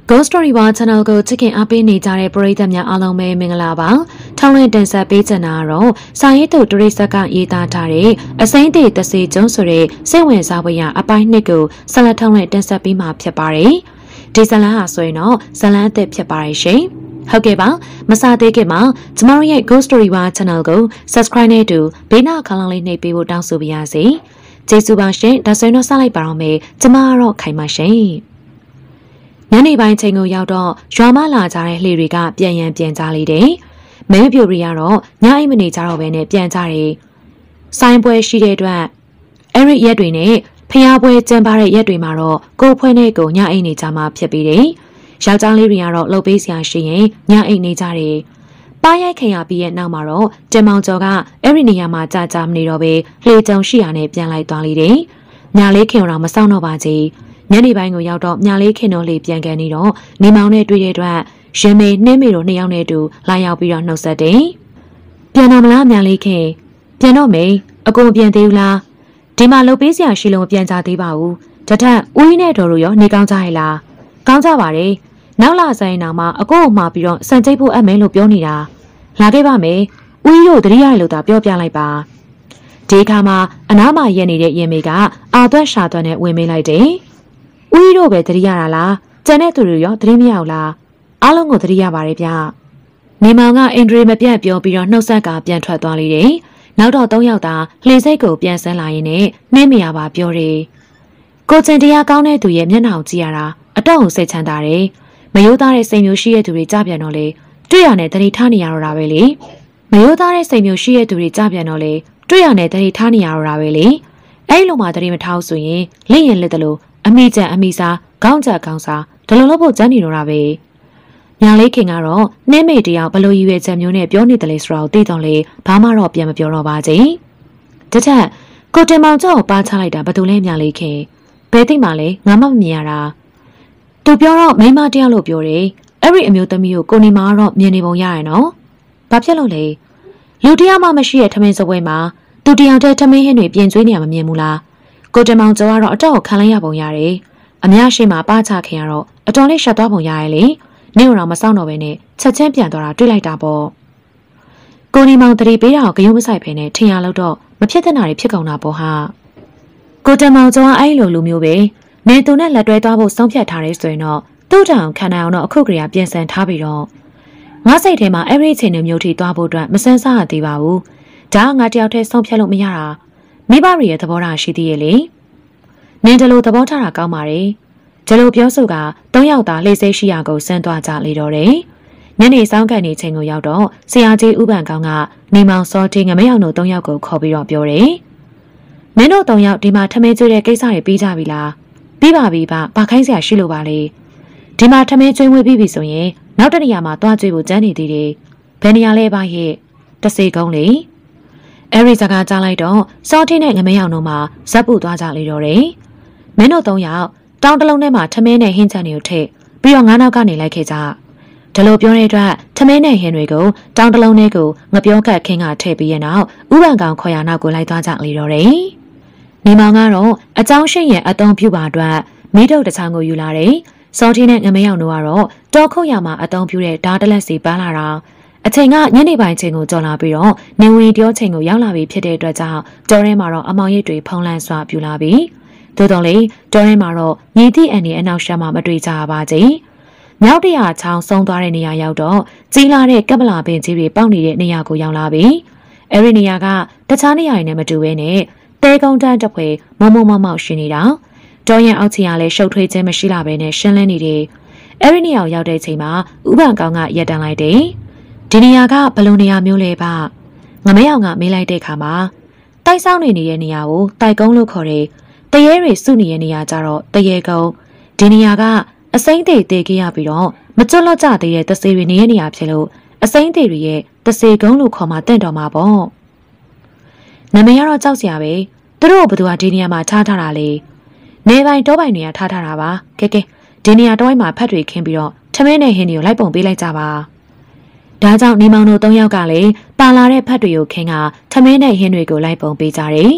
Ghost Story ဘာ channel ကိုချစ်ခင်အားပေးနေကြတဲ့ပရိသတ်များအားလုံးပဲမင်္ဂလာပါ။ထောင်းလင်းတင်ဆက်ပေးချင်တာကတော့စာရေးသူတရိษက်ကရေးသားထားတဲ့အစိမ့်သေးတစေကျွန်းဆိုတဲ့စိတ်ဝင်စားဖွယ်ရာအပိုင်းနှစ်ကိုဆက်လက်ထောင်းလင်းတင်ဆက်ပေးမှာဖြစ်ပါတယ်။ဒီဇလန်ဟာဆိုရင်တော့ဇလန်အသစ်ဖြစ်ပါတယ်ရှင်။ဟုတ်ကဲ့ပါမစသေးခင်မှာကျမတို့ရဲ့ Ghost Story ဘာ channel ကို subscribe နဲ့တူဘေးနားအခါလေးနှိပ်ပေးဖို့တောင်းဆိုပါရစေ။ကျေးဇူးပါရှင်ဒါဆိုရင်တော့ဆက်လိုက်ပါတော့မယ်ကျမကတော့ခိုင်ပါရှင်။ညနေပိုင်းချိန်ကိုရောက်တော့ရွာမလာကြတဲ့လှေတွေကပြန်ရန်ပြန်ကြလေတယ်။မဲပြိုရီကတော့ညအိမ်မနေကြတော့ဘဲနဲ့ပြန်ကြတယ်။ဆိုင်ပွဲရှိတဲ့အတွက်အဲ့ဒီရက်တွေနဲ့ဖျားပွဲကျင်းပတဲ့ရက်တွေမှာတော့ကိုဖွဲနဲ့ကိုညအိမ်နေကြမှာဖြစ်ပြီးတယ်။ယောက်ျားလေးတွေကတော့လှုပ်ပေးစရာရှိရင်ညအိမ်နေကြတယ်။ပါရိုက်ခင်ရပြီးရဲ့နောက်မှာတော့တင်မောင်ကျော်ကအဲ့ဒီနေရာမှာကြာမနေတော့ပဲလှေကြုံရှိရနဲ့ပြန်လိုက်သွားလေတယ်။ညလေးခင်တော့မဆောင်တော့ပါကြီး။ညနေပိုင်းကိုရောက်တော့မြလေးခင်တို့လေးပြန်ကန်နေတော့နေမောင်နဲ့တွေ့တဲ့အတွက်ရင်မေနှင်းမေတို့နှစ်ယောက်နဲ့တူလာရောက်ပြီးတော့နှုတ်ဆက်တယ်။ပြန်တော့မလားမြလေးခင်ပြန်တော့မေအကုန်ပြန်သေးဘူးလားဒီမှာလှုပ်ပေးစရာရှိလို့ပြန်ကြသေးပါဘူးတထက်ဦးကြီးနဲ့တော်တို့ရောနေကောင်းကြရဲ့လားကောင်းကြပါတယ်နောက်လာဆိုင်နောက်မှာအကို့ကိုမှာပြီးတော့စံချိတ်ဖို့အပ်မယ်လို့ပြောနေတာလာခဲ့ပါမယ်ဦးကြီးတို့တတိယရလို့သာပြောပြလိုက်ပါဒီခါမှာအနားမှာရက်နေတဲ့ရင်မေကအာသွက်ရှာသွက်နဲ့ဝင်မေးလိုက်တယ်ဦးကြီးတို့ပဲသတိရတာလားကျန်တဲ့သူတွေရောသတိမရဘူးလားအားလုံးကိုသတိရပါတယ်ဗျနေမောင်ကအင်ဒရီမပြတ်ပြောပြီးတော့နှုတ်ဆက်ကပြန်ထွက်သွားလေတယ်နောက်တော့၃ယောက်သာလှေစိတ်ကိုပြန်ဆန်းလာရင်နဲ့နှင်းမရပါပြောတယ်ကိုကျင်တရားကောင်းတဲ့သူရဲ့မျက်နှာကိုကြည့်ရတာအတော့ကိုစိတ်ချမ်းသာတယ်မယိုးသားတဲ့စိတ်မျိုးရှိတဲ့သူတွေကြပြန်တော့လေတွေ့ရနဲ့သတိထားနေရတော့တာပဲလေမယိုးသားတဲ့စိတ်မျိုးရှိတဲ့သူတွေကြပြန်တော့လေတွေ့ရနဲ့သတိထားနေရတော့တာပဲလေအဲ့လိုမှသတိမထားဆိုရင်လက်ရင်လက်တလို့အမိကျန်အမိစားခေါင်းချက်ခေါင်းစားဒလုံးလို့ဖို့ကြမ်းနေတော့တာပဲညာလေးခင်ကတော့နှင်းမေတယောက်ဘလို့ရွေချက်မျိုးနဲ့ပြောနေတယ်လေဆိုတော့သိတော့လေဘာမှတော့ပြန်မပြောတော့ပါကြီးတထက်ကိုတင်မောင်ကျော်ကိုပါချလိုက်တာဘာလို့လဲညာလေးခင်ဘယ်သိမှလဲငါမှမမြင်ရတာသူပြောတော့မိမတယောက်လို့ပြောတယ်အဲ့ဒီအမျိုးသမီးကိုကိုနေမှာတော့မြင်နေပုံရရနော်ဘာဖြစ်လို့လဲလူတယောက်မှမရှိရဲ့ထမင်းစပွဲမှာသူတယောက်တည်းထမင်းဟင်းတွေပြင်ကျွေးနေရမမြင်ဘူးလားကိုတင်မောင်ကျော်ကတော့အတော့ကိုခံလိုက်ရပုံရတယ်။အများရှိမှပါချခင်ရတော့အတော်လေးရှက်သွားပုံရတယ်လေ။နေတော့မစောင့်တော့ဘဲနဲ့ချက်ချင်းပြန်သွားတာတွေ့လိုက်တာပေါ့။ကိုနေမောင်တတိပေးတာကိုဂယုံမဆိုင်ဖ ೇನೆ ထင်ရလို့တော့မဖြစ်တဲ့နာတွေဖြစ်ကုန်တာပေါ့ဟာ။ကိုတင်မောင်ကျော်ကအဲ့လိုလူမျိုးပဲ။နေသူနဲ့လက်တွဲသွားဖို့ဆုံးဖြတ်ထားတယ်ဆိုရင်တော့သူ့တောင်ခံနိုင်အောင်တော့အခုကလေးကပြင်ဆင်ထားပြီးတော့ငါစိတ်ထဲမှာအဲ့ဒီအချိန်တွေမျိုးထိသွားဖို့အတွက်မစမ်းစားရသေးပါဘူး။ဒါကငါတယောက်တည်းဆုံးဖြတ်လို့မရတာ။မိဘတွေရဲ့သဘောထားရှိသေးရဲ့လေနင်တလို့သဘောထားတာကောင်းပါလေဂျလိုပြောဆိုက၃ယောက်သာလှေစိတ်ရှိရာကိုဆန်းသွားကြလေတော့တယ်ညနေဆောင်ကန်နေချိန်ကိုရောက်တော့ဆရာကြီးဥပန်ကောင်းကနေမောင်စောတင်းငမရောက်တို့၃ယောက်ကိုခေါ်ပြီးတော့ပြောတယ်မင်းတို့၃ယောက်ဒီမှာထမင်းကျွေးတဲ့ကိစ္စတွေပြီးကြပြီလားပြီးပါပြီပါဘာခိုင်းစရာရှိလို့ပါလေဒီမှာထမင်းကျွေးဝေးပြီးပြီဆိုရင်နောက်တနေရာမှာသွားကျွေးဖို့ကြမ်းနေသေးတယ်ဘယ်နေရာလဲပါရဲ့တစေကုန်းလေအဲ့ဒီစကားကြားလိုက်တော့စောတင်းနဲ့ငမရောက်တို့မှဇက်ပူသွားကြလေတော့တယ်မင်းတို့၃ယောက်တောင်းတလုံးထဲမှာထမင်းနဲ့ဟင်းချန်တွေကိုထည့်ပြီးတော့ငါးနောက်ကနေလိုက်ခဲ့ကြဒါလိုပြောတဲ့အတွက်ထမင်းနဲ့ဟင်းတွေကိုတောင်းတလုံးထဲကိုငပြောကတ်ခင်းကထည့်ပြီးရနောက်ဥပန်ကောင်ခေါ်ရနောက်ကိုလိုက်သွားကြလေတော့တယ်နေမောင်ကတော့အကြောင်းရှိရင်အသုံးပြုပါအတွက်မိတုပ်တစ်ချောင်းကိုယူလာတယ်စောတင်းနဲ့ငမရောက်တို့ကတော့တောခုတ်ရမှာအသုံးပြုတဲ့ဓာတ်တလက်စီပန်းလာတာအချိန်ကညနေပိုင်းချိန်ကိုကြော်လာပြီးတော့နေဝင်ပြောချိန်ကိုရောက်လာပြီဖြစ်တဲ့အတွက်ကြောင့်တောထဲမှာတော့အမောင်ရိပ်တွေဖုံးလန်းစွာပြူလာပြီးသို့တော်လေတောထဲမှာတော့ညီသည့်အန်ဒီအနောက်ရှမ်းမှာမတွေ့ကြပါဘူး။မြောက်တရာချောင်းဆုံးသွားတဲ့နေရာရောက်တော့ကြီးလာတဲ့ကပ်ပလာပင်ကြီးတွေပေါက်နေတဲ့နေရာကိုရောက်လာပြီးအဲဒီနေရာကတခြားနေရာတွေနဲ့မတူဘဲနဲ့တဲကုန်းတန်းတစ်ဖွဲမုံမောက်ရှိနေတာတောရင်အောက်ချီကလည်းရှုပ်ထွေးခြင်းမရှိလာဘဲနဲ့ရှင်းလင်းနေတယ်။အဲဒီနေရာကိုရောက်တဲ့ချိန်မှာဥပန်ကောင်ကရက်တန်းလိုက်တယ်။ဒီနေရာကဘယ်လိုနေရာမျိုးလဲပါငမရောက်မေးလိုက်တဲ့အခါမှာတိုက်ဆောင်နေတဲ့နေရာကိုတိုက်ကုန်းလို့ခေါ်တယ်တရေတွေစုနေတဲ့နေရာကြတော့တရေကုန်းဒီနေရာကအစိမ့်သေးသေးခဲ့ရပြီးတော့မကျွတ်လွတ်ကြသေးတဲ့တစေတွေနေတဲ့နေရာဖြစ်လို့အစိမ့်သေးတွေရဲ့တစေကုန်းလို့ခေါ်မှတင့်တော်မှာပေါ့နာမည်ကတော့ကြောက်စရာပဲသူတို့ဘသူကဒီနေရာမှာထားထားတာလေနေပိုင်းတောပိုင်းတွေကထားထားတာပါကဲဒီနေရာတောပိုင်းမှာဖတ်တွေခင်းပြီးတော့ထမင်းနဲ့ဟင်းတွေကိုလိုက်ပုံပေးလိုက်ကြပါဒါကြောင့်နေမောင်တို့၃ယောက်ကလည်းပါလာတဲ့ဖတ်တွေကိုခင်းကထမင်းနဲ့ဟင်းတွေကိုလိုက်ပုံပေးကြတယ်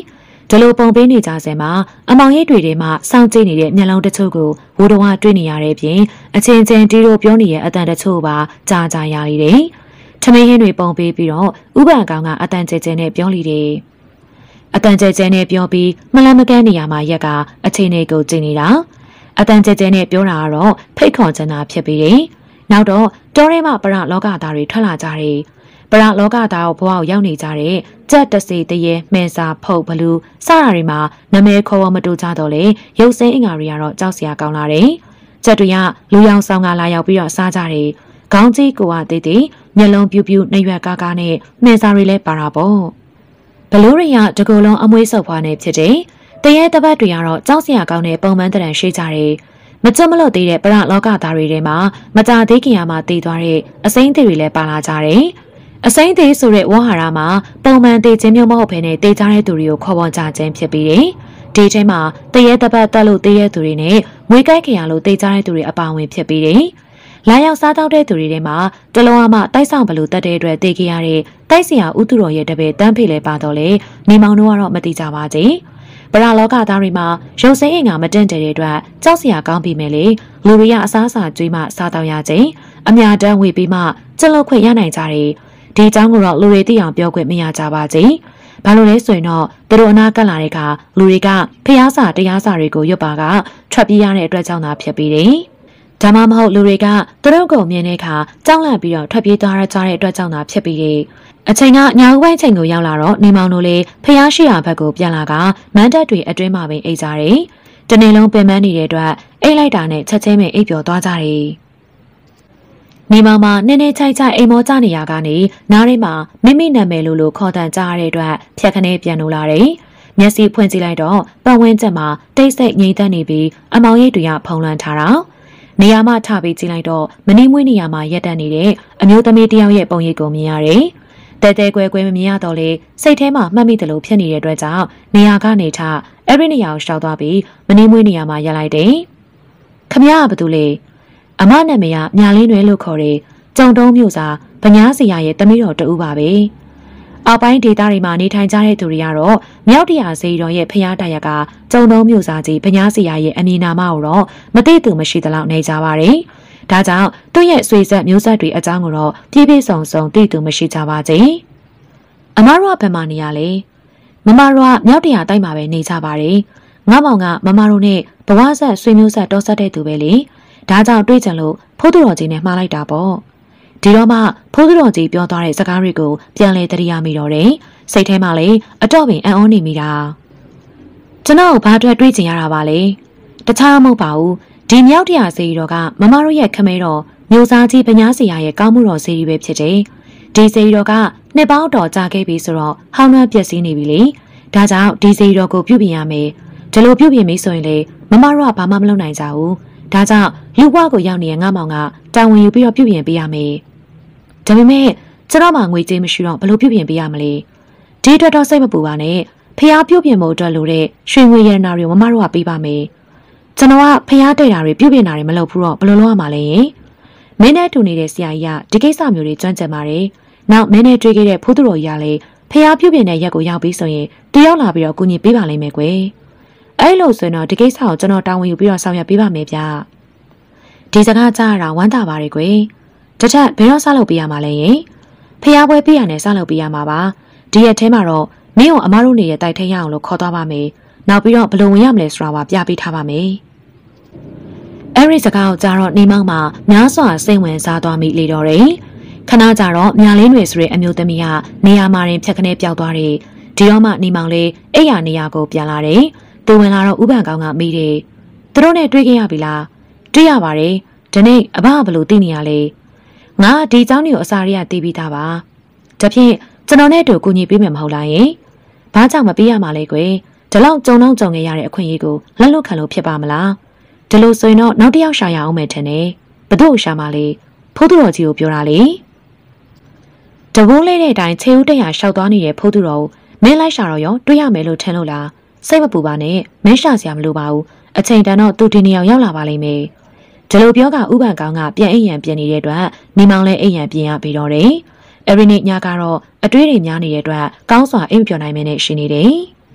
ဒီလိုပုံပေးနေကြစမှာအမောင်ရိပ်တွေထဲမှာစောင့်ကြည့်နေတဲ့မျက်လုံးတချို့ကိုဝိုးတော်ကတွေ့နေရတဲ့ပြင်အချင်းချင်းတီးတို့ပြောနေတဲ့အတန်တချို့ပါကြားကြရလိမ့်တယ်။ထမင်းဟင်းတွေပုံပေးပြီးတော့ဥပန်ကောင်ကအတန်ကျဲကျဲနဲ့ပြောလိတယ်။အတန်ကျဲကျဲနဲ့ပြောပြီးမလန့်မကန်းနေရမှာရက်ကအချိန်တွေကိုကြည့်နေတာ။အတန်ကျဲကျဲနဲ့ပြောတာကတော့ဖိတ်ခေါ်ချင်တာဖြစ်ပြီးတယ်။နောက်တော့တောထဲမှာပရလောကသားတွေထွက်လာကြတယ်။ပရလောကသားကိုဘဝကိုရောက်နေကြတဲ့ကြက်တစီတရေမှန်စာဖုတ်ဘလူးစတာတွေမှာနမဲခေါ်ဝမတူကြတော့လေရုပ်စင်းအင်္ဂါတွေကတော့ကြောက်စရာကောင်းလာတယ်။ကြက်တွေကလူရောင်ဆောင်ကလာရောက်ပြီးတော့စားကြတယ်။ခေါင်းကြီးကိုကတည်တည်မျက်လုံးပြူးပြူးနှရွက်ကားကားနဲ့မှန်စာတွေလည်းပါတာပေါ့။ဘလူးတွေကတကူလုံးအမွှေးဆုပ်ဖွားနေဖြစ်တယ်။တရေတပတ်တွေကတော့ကြောက်စရာကောင်းတဲ့ပုံမှန်တရံရှိကြတယ်။မကြမလို့သေးတဲ့ပရလောကသားတွေထဲမှာမကြသေးခင်မှာတည်သွားတဲ့အစိမ့်တွေလည်းပါလာကြတယ်။အစိမ့်သေးဆိုတဲ့ဝါဟာရမှာပုံမှန်တည်ခြင်းမျိုးမဟုတ်ဘဲနဲ့တည်ကြတဲ့သူတွေကိုခေါ်ပေါ်ကြခြင်းဖြစ်ပြီးတယ်။ဒီထဲမှာတရေတပတ်တက်လို့တည်ရသူတွေနဲ့ငွေကိုက်ခင်ရလို့တည်ကြတဲ့သူတွေအပါအဝင်ဖြစ်ပြီးတယ်။လာရောက်စားတောက်တဲ့သူတွေထဲမှာတလုံးအမတိုက်ဆောင်ဘလို့တက်တဲ့အတွက်တည်ခဲ့ရတဲ့တိုက်စရာဥသူတော်ရဲ့တပည့်တန်းဖေလဲပါတော့လေနေမောင်တို့ကတော့မတိကြပါစေ။ပရလောကသားတွေမှာရုပ်စိမ်းအင်္ဂါမတင့်တဲ့အတွက်ကြောက်စရာကောင်းပြီမဲ့လေလူတွေကအစားအစာကျွေးမှစားတော့ရခြင်းအများတန်းဝေပြီးမှကျလုတ်ခွင့်ရနိုင်ကြတယ်။ဒီအကြောင်းကိုတော့လူတွေသိအောင်ပြောခွင့်မရကြပါစေ။ဘာလို့လဲဆိုရင်တော့သူတို့အနာကပ်လာတဲ့အခါလူတွေကဖျားစာတရားစာတွေကိုရွတ်ပါကထွက်ပြေးရတဲ့အတွက်ကြောင့်သာဖြစ်ပြီးတယ်။ဒါမှမဟုတ်လူတွေကသူတို့ကိုမြင်တဲ့အခါကြောက်လန့်ပြီးတော့ထွက်ပြေးသွားကြတဲ့အတွက်ကြောင့်သာဖြစ်ပြီးတယ်။အချိန်ကညဦးပိုင်းချိန်ကိုရောက်လာတော့နေမောင်တို့လေဖျားရှိရာဘက်ကိုပြန်လာကမန်းတက်တွေအတွင်းမှာပဲအိတ်ကြတယ်။တနေ့လုံးပင်ပန်းနေတဲ့အတွက်အိတ်လိုက်တာနဲ့ချက်ချင်းပဲအိပ်ပျော်သွားကြတယ်။နေမောင်မှာနည်းနည်းချိုက်ချိုက်အိမ်မောကြနေရကနေနားထဲမှာမိမိနာမည်လို့ခေါ်တန်ကြရတဲ့အတွက်ဖြတ်ခနဲပြန်လို့လာတယ်။မျက်စိဖွင့်ကြည့်လိုက်တော့ပတ်ဝန်းကျင်မှာတိတ်ဆိတ်ငြိမ်သက်နေပြီးအမောင်ရိပ်တွေကဖုံးလွှမ်းထားတာ။နေရာမှာထပြီးကြည့်လိုက်တော့မနှင်းမွေးနေရာမှာရက်တက်နေတဲ့အမျိုးသမီးတစ်ယောက်ရဲ့ပုံရိပ်ကိုမြင်ရတယ်။တဲတဲကွဲကွဲမမြင်ရတော့လေစိတ်ထဲမှာမှတ်မိတယ်လို့ဖြစ်နေတဲ့အတွက်ကြောင့်နေရာကနေထအဲ့ဒီနေရာကိုရှောက်သွားပြီးမနှင်းမွေးနေရာမှာရက်လိုက်တယ်။ခမရကဘာတူလဲအမနာမည်ကမြာလင်းရွယ်လို့ခေါ်တဲ့ကြုံတုံးမျိုးစာဗညားစီရရဲ့တမီးတော်တူပါပဲ။အောက်ပိုင်းဒေသတွေမှာနေထိုင်ကြတဲ့သူတွေကတော့မြောက်တရာစေတော်ရဲ့ဖျားတရကကြုံတုံးမျိုးစာကြီးဗညားစီရရဲ့အမည်နာမကိုတော့မသိသူမရှိသလောက်နေကြပါတယ်။ဒါကြောင့်သူ့ရဲ့ဆွေဆက်မျိုးဆက်တွေအကြောင်းကိုတော့ပြည့်ပြည့်စုံစုံသိသူမရှိကြပါစေ။အမတို့ကဘယ်မှာနေရလဲ။မမတို့ကမြောက်တရာတိုက်မှာပဲနေကြပါတယ်။ငါမောင်ကမမတို့နဲ့ဘဝဆက်ဆွေမျိုးဆက်တော်ဆက်တဲ့သူပဲလေ။ဒါကြောင့်တွေ့ကြလို့ဖိုးသူတော်ကြီးနဲ့မှားလိုက်တာပေါ့ဒီတော့မှဖိုးသူတော်ကြီးပြောသွားတဲ့စကားတွေကိုပြန်လဲသတိရမိတော့တယ်စိတ်ထဲမှာလည်းအတော့ပင်အံ့ဩနေမိတာကျွန်တော်ဘာအတွက်တွေးချင်ရတာပါလဲတခြားမဟုတ်ပါဘူးဒီမြောက်တရာစီတော်ကမမတို့ရဲ့ခမဲတော်မျိုးစားကြီးဗညားစီရရဲ့ကောင်းမှုတော်စီရီပဲဖြစ်တယ်ဒီစီတော်ကနှစ်ပေါင်းတော်ကြာခဲ့ပြီဆိုတော့ဟောင်းနှံပျက်စီးနေပြီလေဒါကြောင့်ဒီစီတော်ကိုပြုပြင်ရမယ်ဒီလိုပြုပြင်ပြီဆိုရင်လေမမတို့ကဘာမှမလုပ်နိုင်ကြဘူးဒါကြောင့်လူဘွားကိုရောက်နေတဲ့ငါမောင်ကတာဝန်ယူပြီးတော့ပြုပြင်ပေးရမယ်။ဒါပေမဲ့ကျွန်တော်မှငွေကြေးမရှိတော့ဘယ်လိုပြုပြင်ပေးရမလဲ။ဒီအတွက်တော့စိတ်မပူပါနဲ့။ဖျားပြုပြင်ဖို့အတွက်လိုတဲ့ရွှေငွေရတနာတွေမမတို့ကပေးပါမယ်။ကျွန်တော်ကဖျားတဲ့တာတွေပြုပြင်တာတွေမလုပ်ဘူးတော့ဘယ်လိုလုပ်ရမှာလဲ။မင်းနဲ့တူနေတဲ့ဆရာကြီးကဒီကိစ္စမျိုးတွေကျွမ်းကျင်ပါတယ်။နောက်မင်းနဲ့တွေ့ခဲ့တဲ့ဖိုးသူတော်ကြီးကလည်းဖျားပြုပြင်တဲ့ရက်ကိုရောက်ပြီးဆိုရင်တယောက်လာပြီးတော့ကူညီပေးပါလိမ့်မယ်ကွယ်။အဲ့လိုဆိုရင်တော့ဒီကိစ္စကိုကျွန်တော်တာဝန်ယူပြီးတော့ဆောင်ရွက်ပေးပါမယ်ဗျာဒီစကားကြားရတာဝမ်းသာပါတယ်ကွယ်တထက်ဘယ်တော့ဆောက်လုပ်ပေးရမှာလဲယင်ဖျားပွဲပြရနဲ့ဆောက်လုပ်ပေးရမှာပါဒီရက်ထဲမှာတော့မင်းကိုအမားတို့နေတဲ့တိုက်ထိတ်ရအောင်လို့ခေါ်သွားပါမယ်နောက်ပြီးတော့ဘယ်လိုဝင်ရမလဲဆိုတာပါပြပေးထားပါမယ်အဲ့ဒီစကားကိုကြားတော့နေမောင်မှာများစွာစိတ်ဝင်စားသွားမိလေတော့တယ်ခဏကြာတော့မြာလင်းတွေဆိုတဲ့အမျိုးသမီးကနေရာမှာရင်ဖြတ်ခနဲပျောက်သွားတယ်ဒီတော့မှနေမောင်လေးအဲ့ရနေရာကိုပြန်လာတယ်သူဝင်လာတော့ဥပန်ကောင်ကမေးတယ်သူတို့နဲ့တွေ့ခဲ့ရပြီလားတွေ့ရပါတယ်ဒီနေ့အဘကဘလို့သိနေရလဲငါဒီเจ้าနေကိုအစာရီကတီးပြီးသားပါဒါဖြင့်ကျွန်တော်နဲ့တူကူညီပေးမယ်မဟုတ်လားယင်ဘာကြောင့်မပေးရမှာလဲကွယ်ဒီလောက်ကြုံတော့ကြုံခဲ့ရတဲ့အခွင့်အရေးကိုလက်လွတ်ခံလို့ဖြစ်ပါမလားဒီလိုဆိုရင်တော့နောက်တစ်ယောက်ရှာရအောင်မယ်ထင်တယ်ဘသူ့ကိုရှာမှာလဲဖိုးသူတော်ကြီးကိုပြောတာလေတဘိုးလေးတဲ့အတိုင်းခြေဦးတရာရှောက်သွားနေတဲ့ဖိုးသူတော်ကိုမင်းလိုက်ရှာတော့ရောတွေ့ရမယ်လို့ထင်လို့လားစိတ်မပူပါနဲ့မင်းရှာစရာမလိုပါဘူးအချိန်တန်တော့သူဒီနေအောင်ရောက်လာပါလိမ့်မယ်ဒီလိုပြောကဥပန်ကောင်ကပြန်အိမ်ရန်ပြင်နေတဲ့အတွက်နေမောင်လည်းအိမ်ရန်ပြင်ရပြီးတော့တယ်အဲ့ဒီနေ့ညကတော့အတွေးတွေများနေတဲ့အတွက်ကောင်းစွာအိမ်မပြောနိုင်မင်းနဲ့ရှိနေတယ်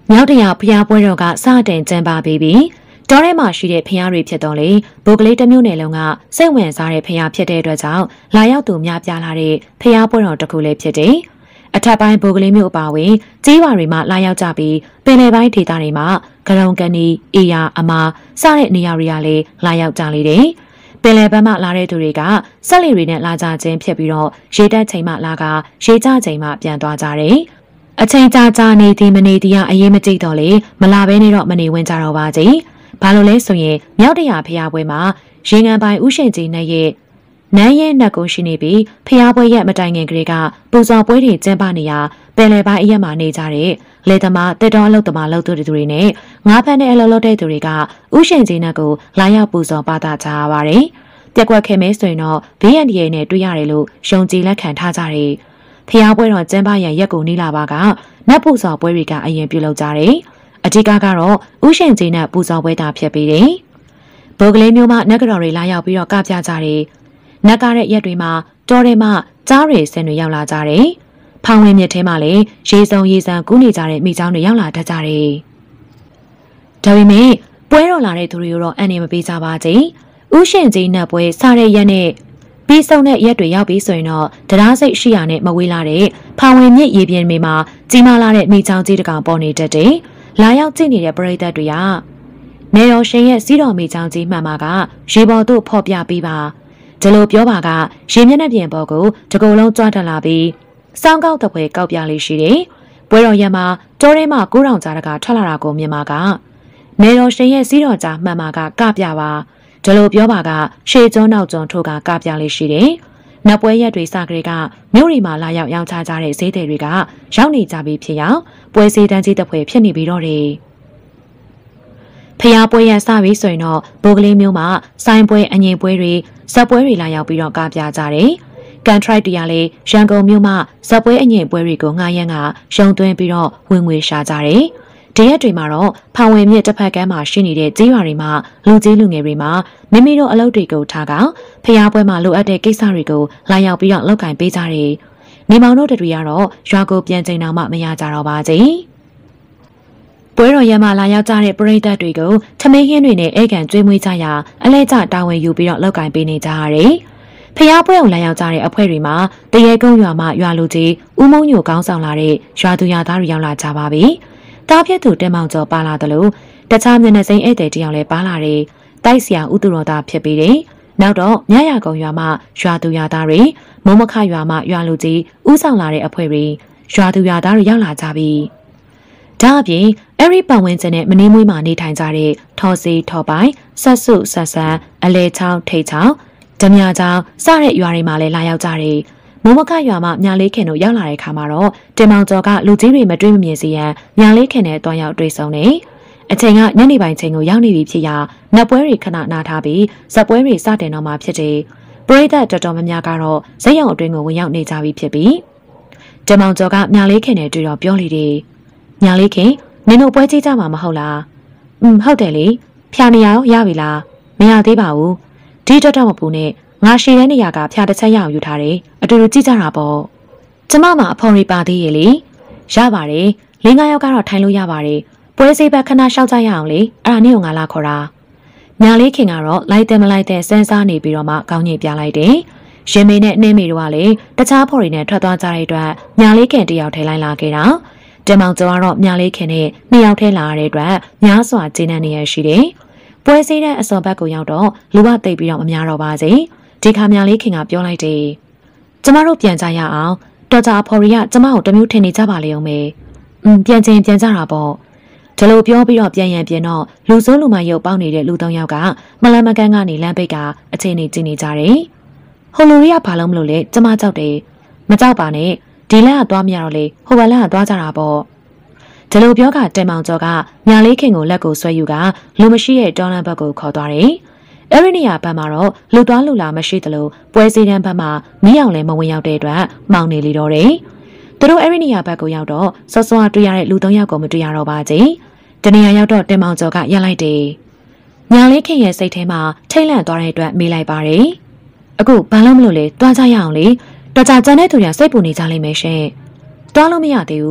မြောက်တရားဖျားပွဲတော်ကစတင်ကျင်းပပြီးတောထဲမှာရှိတဲ့ဖျားတွေဖြစ်တော်လေဘိုကလေးတစ်မျိုးနယ်လုံးကစိတ်ဝင်စားတဲ့ဖျားဖြစ်တဲ့အတွက်ကြောင့်လာရောက်သူများပြားလာတဲ့ဖျားပွဲတော်တစ်ခုလေးဖြစ်တယ်။အထက်ပိုင်းဘိုကလေးမျိုးအပါအဝင်ကြေးရွာတွေမှာလာရောက်ကြပြီးပင်လယ်ပိုင်းဒေသတွေမှာဂရုံကန်နီအေယာအမာစတဲ့နေရာတွေကလည်းလာရောက်ကြလေတယ်။ပင်လယ်ဘက်မှလာတဲ့သူတွေကဆက်လီတွေနဲ့လာကြခြင်းဖြစ်ပြီးတော့ရေတက်ချိန်မှလာကရေကျချိန်မှပြန်သွားကြတယ်။အချိန်ကြာနေသည်မနေသည်ကအရေးမကြီးတော့လေမလာဘဲနေတော့မနေဝင်ကြတော့ပါကြီး။ဘာလို့လဲဆိုရင်မြောက်တရားဖျားပွဲမှာရေငန်ပိုင်ဥရှင်ကြီးနဲ့ရဲ့နန်းရဲ့နှက်ကိုရှိနေပြီးဖျားပွဲရဲ့မတိုင်ခင်ကလေးကပူဇော်ပွဲတွေကျင်းပနေရပင်လယ်ပိုင်းအရက်မှာနေကြတဲ့လေသမားတက်တော်အလုပ်သမားလုပ်သူတွေနဲ့ငါးဖက်နဲ့အလုပ်လုပ်တဲ့သူတွေကဥရှင်ကြီးနှက်ကိုလာရောက်ပူဇော်ပါတာကြရပါတယ်။ပြက်ကွက်ခဲ့မဲဆိုရင်တော့ BNDA နဲ့တွေ့ရတယ်လို့ယုံကြည်လက်ခံထားကြတယ်။ဖျားပွဲတော်ကျင်းပရန်ရက်ကိုနီးလာပါကနတ်ပူဇော်ပွဲတွေကအရင်ပြုလုပ်ကြတယ်။အဓိကကတော့ဥရှင်ကြီးနှက်ပူဇော်ပွဲတာဖြစ်ပြီးတယ်။ဘိုကလေးမျိုးမှနက်ကြော်တွေလာရောက်ပြီးတော့ကပြကြတယ်။နက်ကားတဲ့ရက်တွေမှာတောထဲမှာကြားတွေဆင်တွေရောက်လာကြတယ်။ဖောင်ဝင်မြစ်ထဲမှာလည်းရေစုံရေစံကူးနေကြတဲ့မိချောင်းတွေရောက်လာတတ်ကြတယ်။ဒါပေမဲ့ပွဲတော်လာတဲ့သူတွေတော့အန်နေမပေးကြပါကြ။ဥရှင်ကြီးနှက်ပွဲစားတဲ့ရက်နဲ့ပြီးဆုံးတဲ့ရက်တွေရောက်ပြီးဆိုရင်တော့တရားစိတ်ရှိရနဲ့မဝေးလာတဲ့ဖောင်ဝင်မြစ်ရေပြင်တွေမှာကြီးမားလာတဲ့မိချောင်းကြီးတကောင်ပေါ်နေတတ်တယ်။လာရောက်ကြည့်နေတဲ့ပရိသတ်တွေကနေတော်ရှင်ရဲ့စီးတော်မိချောင်းကြီးမှန်မှာကရေပေါ်သို့ဖော်ပြပေးပါဒီလိုပြောပါကရေမျက်နှာပြင်ပေါ်ကိုတကူလုံးကြွတက်လာပြီးစောင်းကောက်တဲ့ပွဲကောက်ပြလေးရှိတယ်။ပွဲတော်ရက်မှာတောထဲမှာ9တောင်ကြားတကထွက်လာတာကိုမြင်မှာကနေတော်ရှင်ရဲ့စီးတော်ကြားမှန်မှာကပြပါဒီလိုပြောပါကရှေ့ကျွန်းနောက်ကျွန်းထိုးကပြလေးရှိတယ်။နောက်ပွဲရက်တွေစကလေးကမြို့တွေမှာလာရောက်ရောင်းချကြတဲ့ဈေးတွေတွေကရောက်နေကြပြီးဖြစ်ရောက်ပွဲစည်းတန်းကြီးတစ်ဖွဲဖြစ်နေပြီးတော့တယ်။ဖျားပွဲရစပြီးဆိုရင်တော့ဘိုကလေးမျိုးမှာဆိုင်ပွဲအငြိမ်ပွဲတွေဇက်ပွဲတွေလာရောက်ပြီးတော့ကပြကြတယ်။ကန်ထရိုက်တရားလေးရန်ကုန်မြို့မှာဇက်ပွဲအငြိမ်ပွဲတွေကိုငှားရမ်းကရုံသွင်းပြီးတော့ဝင်ငွေရှာကြတယ်။ဒီရက်တွေမှာတော့ဖောင်ဝင်မြစ်တစ်ဖက်ကမ်းမှာရှိနေတဲ့ကြေးရွာတွေမှာလူကြီးလူငယ်တွေမှာမိမိတို့အလုပ်တွေကိုထားကဖျားပွဲမှာလိုအပ်တဲ့ကိစ္စတွေကိုလာရောက်ပြီးတော့လုပ်ကင်ပေးကြတယ်။နေမောင်တို့တွေကတော့ရွာကိုပြန်ချိန်အောင်မှမရကြတော့ပါကြီး။ပွဲတော်ရမှာလာရောက်ကြတဲ့ပရိသတ်တွေကိုထမင်းဟင်းတွေနဲ့ဧကန်ကျွေးမွေးကြရာအလဲကျတာဝန်ယူပြီးတော့လောက်ကင်ပေးနေကြရတယ်။ဖျားပွဲအောင်လာရောက်ကြတဲ့အဖွဲ့တွေမှာတရေကုန်းရွာမှာရွာလူကြီးဦးမုံညိုကောင်းဆောင်လာတဲ့ရွာသူရွာသားတွေရောက်လာကြပါပြီ။တားပြည့်သူတင်မောင်ကျော်ပါလာတယ်လို့တခြားမျက်နှာစိမ်းဧည့်သည်တယောက်လည်းပါလာတယ်။တိုက်ဆရာဦးသူတော်သားဖြစ်ပြီးတယ်။နောက်တော့မြရကုံရွာမှာရွာသူရွာသားတွေမုံမခရွာမှာရွာလူကြီးဦးဆောင်လာတဲ့အဖွဲ့တွေရွာသူရွာသားတွေရောက်လာကြပြီ။ဒါအပြင်အဲ့ဒီပတ်ဝန်းကျင်နဲ့မနီးမွေးမှာနေထိုင်ကြတဲ့ထော်စီထော်ပိုင်ဆက်စုဆက်ဆန်းအလဲချောင်းထိတ်ချောင်းဓမြချောင်းစတဲ့ရွာတွေမှာလည်းလာရောက်ကြတယ်။မုံမခရွာမှာမြလေးခင်တို့ရောက်လာတဲ့ခါမှာတော့တင်မောင်ကျော်ကလူကြီးတွေမတွေ့မမြင်စေရန်မြလေးခင်နဲ့တွားရောက်တွေ့ဆုံနေအချိန်ကညနေပိုင်းချိန်ကိုရောက်နေပြီဖြစ်ရာနတ်ပွဲတွေခဏနားထားပြီးဇက်ပွဲတွေစတင်တော့မှဖြစ်တယ်။ပရိသတ်တော်တော်များများကတော့ဇက်ရောင်အတွင်းကိုဝင်ရောက်နေကြပြီဖြစ်ပြီးတင်မောင်ကျော်ကမြလေးခင်နဲ့တွေ့တော့ပြောလေတယ်။မြလေးခင်နင်တို့ပွဲကြည့်ကြမှာမဟုတ်လား။ဟုတ်တယ်လေ။ဖျာနေရရောရပြီလား။မရသေးပါဘူး။ဒီတော့မပူနဲ့ငါရှည်တဲ့နေရာကဖျာတစ်ချက်ရအောင်ယူထားတယ်။အတူတူကြည့်ကြတာပေါ့။ကျမမှာအဖော်ရီပါသေးရဲ့လေ။ရပါတယ်။၄-၅ယောက်ကတော့ထိုင်လို့ရပါတယ်။ပွဲစည်းဘက်ခဏရှောက်ကြရအောင်လေ။အဲ့ဒါနေ့ကငါလာခေါ်တာ။ညာလေးခင်ကတော့လိုက်တယ်မလိုက်တဲ့စမ်းစားနေပြီးတော့မှကောင်းညင်ပြလိုက်တယ်။ရင်မေနဲ့နှင်းမေတို့ကလည်းတခြားဖော်ရီနဲ့ထွက်သွားကြတဲ့အတွက်ညာလေးခင်တယောက်ထဲလိုက်လာခဲ့တာ။တင်မောင်ကျော်ကတော့ညာလေးခင်နဲ့နှစ်ယောက်ထဲလာရတဲ့အတွက်များစွာကျင်းနေရရှိတယ်။ပွဲစည်းတဲ့အစော်ဘက်ကိုရောက်တော့လူကတိတ်ပြီးတော့မများတော့ပါစေ။ဒီခါမြလေးခင်ကပြောလိုက်တယ်။ကျမတို့ပြန်ကြရအောင်တော်ကြအဖော်ရီကကျမကိုတမျိုးထင်နေကြပါလေအောင်မေ။ပြန်ကြတာပေါ့။ဒီလိုပြောပြီးတော့ပြန်ပြန်တော့လူစိုးလူမရုပ်ပေါက်နေတဲ့လူ၃ယောက်ကမလန်မကန်းကနေလမ်းပိတ်ကအချိန်နေကြည့်နေကြတယ်။ဟိုလူတွေကဘာလို့မလို့လဲကျမကြောက်တယ်။မကြောက်ပါနဲ့ဒီလက်ကသွားမရတော့လေဟိုဘက်လက်ကသွားကြတာပေါ့။ဒီလိုပြောကတင်မောင်ကျော်ကမြလေးခင်ကိုလက်ကိုဆွဲယူကလူမရှိတဲ့တောလမ်းဘက်ကိုခေါ်သွားတယ်။အဲ့ဒီနေရာဘက်မှာတော့လူသွားလူလာမရှိသလိုပွဲစည်းတန်းဘက်မှာမီးအောင်လည်းမဝင်ရောက်တဲ့အတွက်မှောင်နေလေတော့တယ်။သူတို့အဲ့ဒီနေရာဘက်ကိုရောက်တော့စောစောတွေ့ရတဲ့လူ၃ယောက်ကိုမတွေ့ရတော့ပါကြီး။တနေရာရောက်တော့တင်မောင်ကျော်ကရက်လိုက်တယ်။ညာလေးခင်ရဲ့စိတ်ထဲမှာထိတ်လန့်သွားတဲ့အတွက်မေးလိုက်ပါတယ်။အခုဘာလို့မလို့လဲတွားကြရအောင်လေ။တော်ကြကြတဲ့သူတွေစိတ်ပူနေကြလိမ့်မယ်ရှင်။တွားလို့မရသေးဘူး။